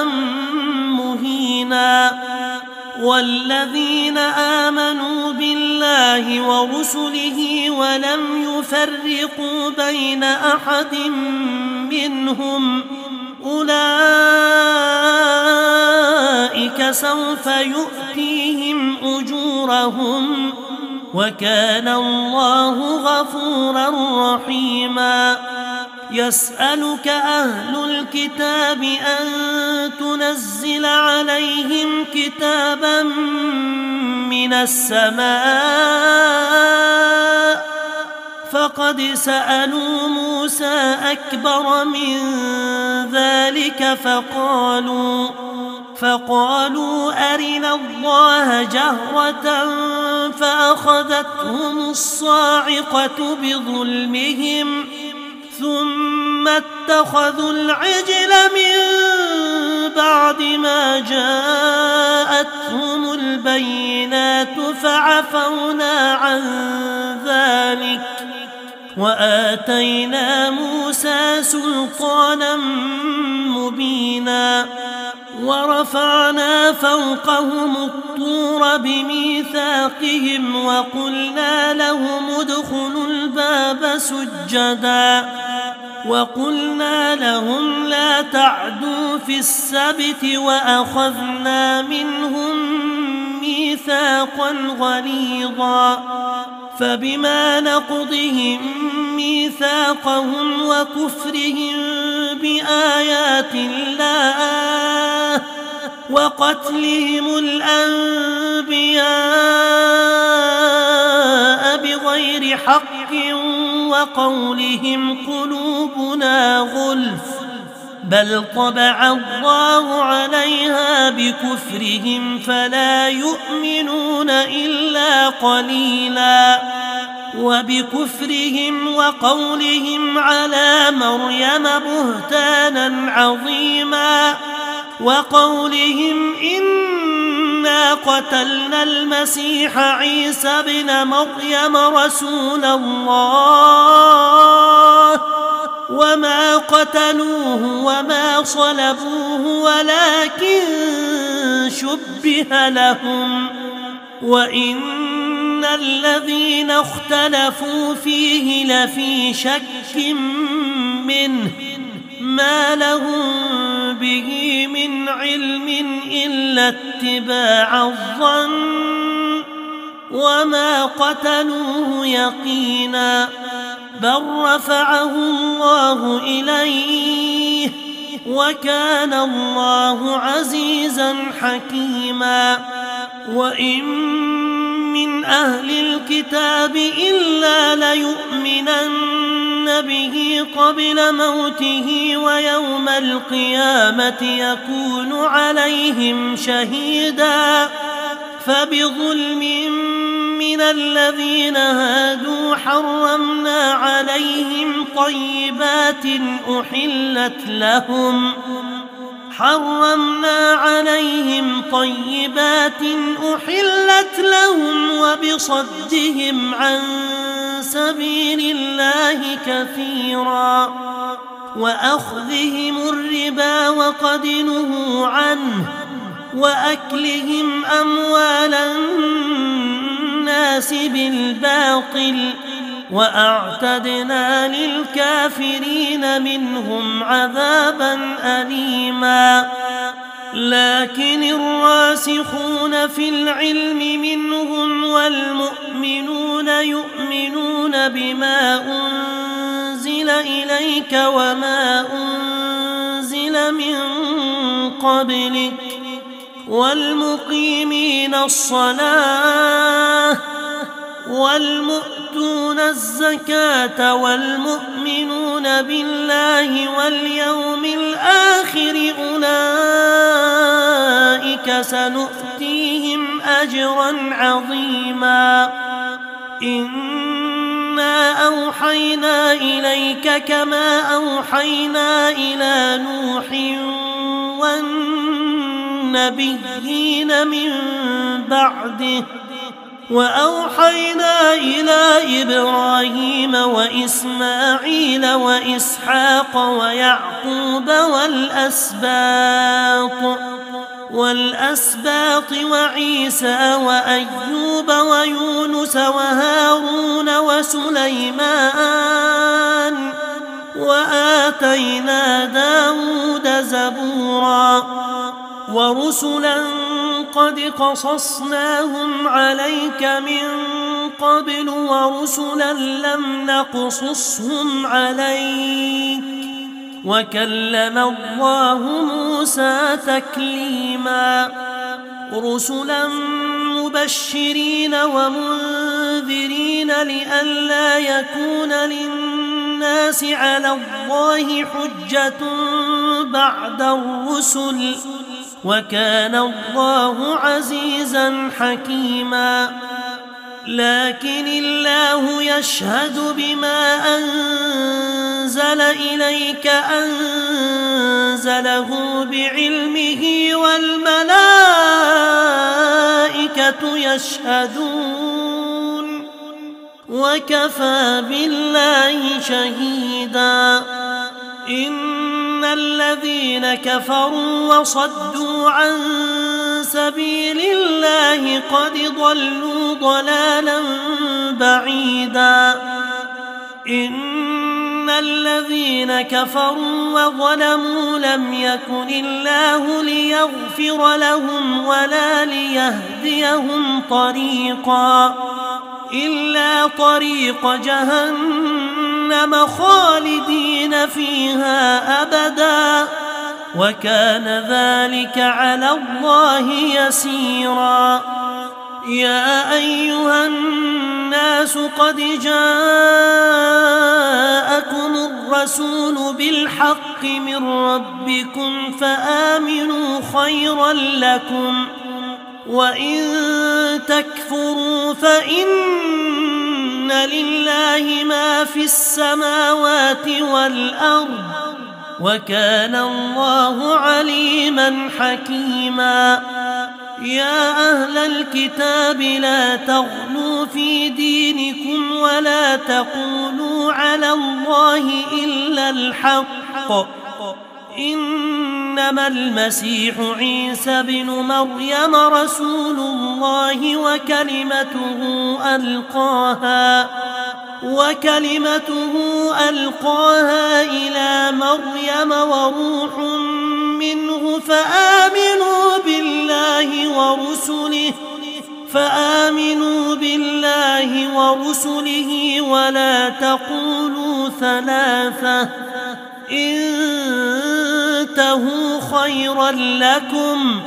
مهينا والذين آمنوا بالله ورسله ولم يفرقوا بين أحد منهم أولئك سوف يؤتيهم أجورهم وكان الله غفورا رحيما يسألك أهل الكتاب أن تنزل عليهم كتابا من السماء فقد سألوا موسى أكبر من ذلك فقالوا أرنا الله جهرة فأخذتهم الصاعقة بظلمهم ثم اتخذوا العجل من بعد ما جاءتهم البينات فعفونا عن ذلك وآتينا موسى سلطانا مبينا ورفعنا فوقهم الطور بميثاقهم وقلنا لهم ادخلوا الباب سجدا وقلنا لهم لا تعدوا في السبت وأخذنا منهم ميثاقا غليظا فبما نقضهم ميثاقهم وكفرهم بآيات الله وقتلهم الأنبياء بغير حق وقولهم قلوبنا غلف بل طبع الله عليها بكفرهم فلا يؤمنون إلا قليلا وبكفرهم وقولهم على مريم بهتانا عظيما وقولهم إنا قتلنا المسيح عيسى ابن مريم رسول الله وما قتلوه وما صلبوه ولكن شبه لهم وإن الذين اختلفوا فيه لفي شك منه ما لهم به من علم إلا اتباع الظن وما قتلوه يقينا بل رفعه الله إليه وكان الله عزيزا حكيما وإن من أهل الكتاب إلا ليؤمنن به قبل موته ويوم القيامة يكون عليهم شهيدا. فبظلم من الذين هادوا حرمنا عليهم طيبات أحلت لهم وبصدهم عن سبيل الله كثيرا وأخذهم الربا وقد نهوا عنه وأكلهم أموال الناس بالباطل وأعتدنا للكافرين منهم عذابا أليما. لكن الراسخون في العلم منهم والمؤمنون يؤمنون بما أنزل إليك وما أنزل من قبلك والمقيمين الصلاة والمؤتون الزكاة والمؤمنون بالله واليوم الآخر أولئك سنؤتيهم أجرا عظيما. إنا أوحينا إليك كما أوحينا إلى نوح والنبيين من بعده وأوحينا إلى إبراهيم وإسماعيل وإسحاق ويعقوب والأسباط وعيسى وأيوب ويونس وهارون وسليمان وآتينا داود زبورا. ورسلا قد قصصناهم عليك من قبل ورسلا لم نقصصهم عليك وكلم الله موسى تكليما. رسلا مبشرين ومنذرين لئلا يكون للناس على الله حجة بعد الرسل وكان الله عزيزا حكيما. لكن الله يشهد بما أنزل إليك أنزله بعلمه والملائكة يشهدون وكفى بالله شهيدا. إن الذين كفروا وصدوا عن سبيل الله قد ضلوا ضلالا بعيدا. إن الذين كفروا وظلموا لم يكن الله ليغفر لهم ولا ليهديهم طريقا إلا طريق جهنم خالدين فيها أبدا وكان ذلك على الله يسيرا. يا أيها الناس قد جاءكم الرسول بالحق من ربكم فآمنوا خيرا لكم وإن تكفروا فإن لله ما في السماوات والأرض وكان الله عليما حكيما. يا أهل الكتاب لا تغلوا في دينكم ولا تقولوا على الله إلا الحق. إنما المسيح عيسى بن مريم رسول الله وكلمته ألقاها إلى مريم وروح منه فآمنوا بالله ورسله ولا تقولوا ثلاثة انتهوا خيرا لكم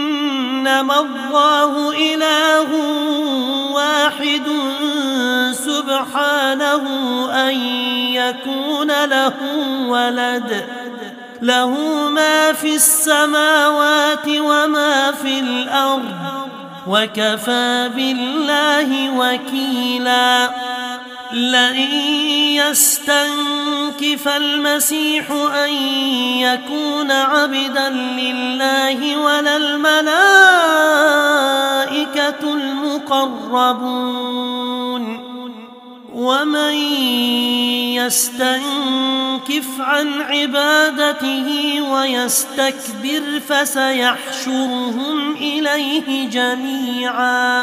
إنما الله إله واحد سبحانه أن يكون له ولد له ما في السماوات وما في الأرض وكفى بالله وكيلا لئن يستنكف المسيح أن يكون عبدا لله ولا الملائكة المقربون ومن يستنكف عن عبادته ويستكبر فسيحشرهم إليه جميعا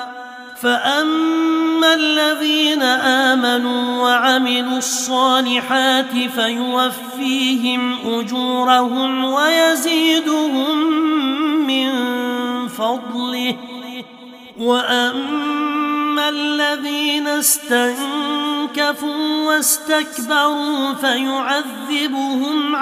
فأما الذين آمنوا وعملوا الصالحات فيوفيهم أجورهم ويزيدهم من فضله وأما الذين استنكفوا واستكبروا فيعذبهم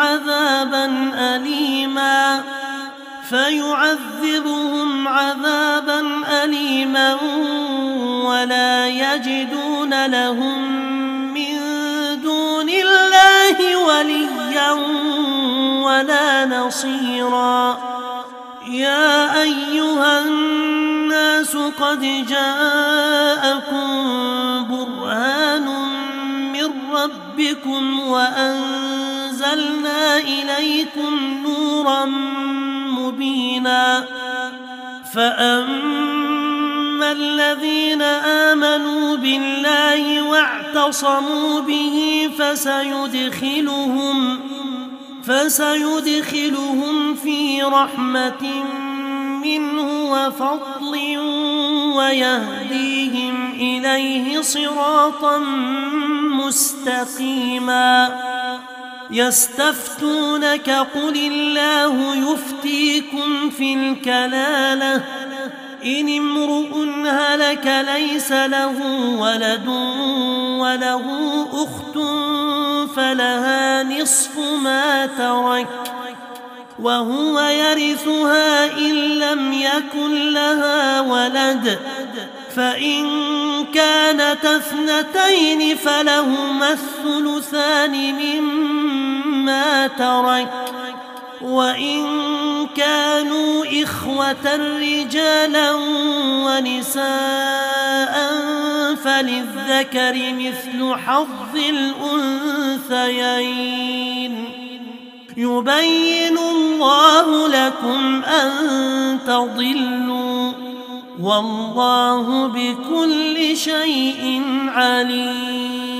عذابا أليما ولا يجدون لهم من دون الله وليا ولا نصيرا يا أيها الناس قد جاءكم برهان من ربكم وأنزلنا إليكم نورا مبينا فأما الذين آمنوا بالله واعتصموا به فسيدخلهم في رحمة منه وفضل ويهديهم إليه صراطا مستقيما يستفتونك قل الله يفتيكم في الكلالة إن امرؤ هلك ليس له ولد وله أخت فلها نصف ما ترك وهو يرثها إن لم يكن لها ولد فإن كانت اثنتين فلهما الثلثان مما ترك وإن كانوا إخوة رجالا ونساء فللذكر مثل حظ الأنثيين يبين الله لكم أن تضلوا والله بكل شيء عليم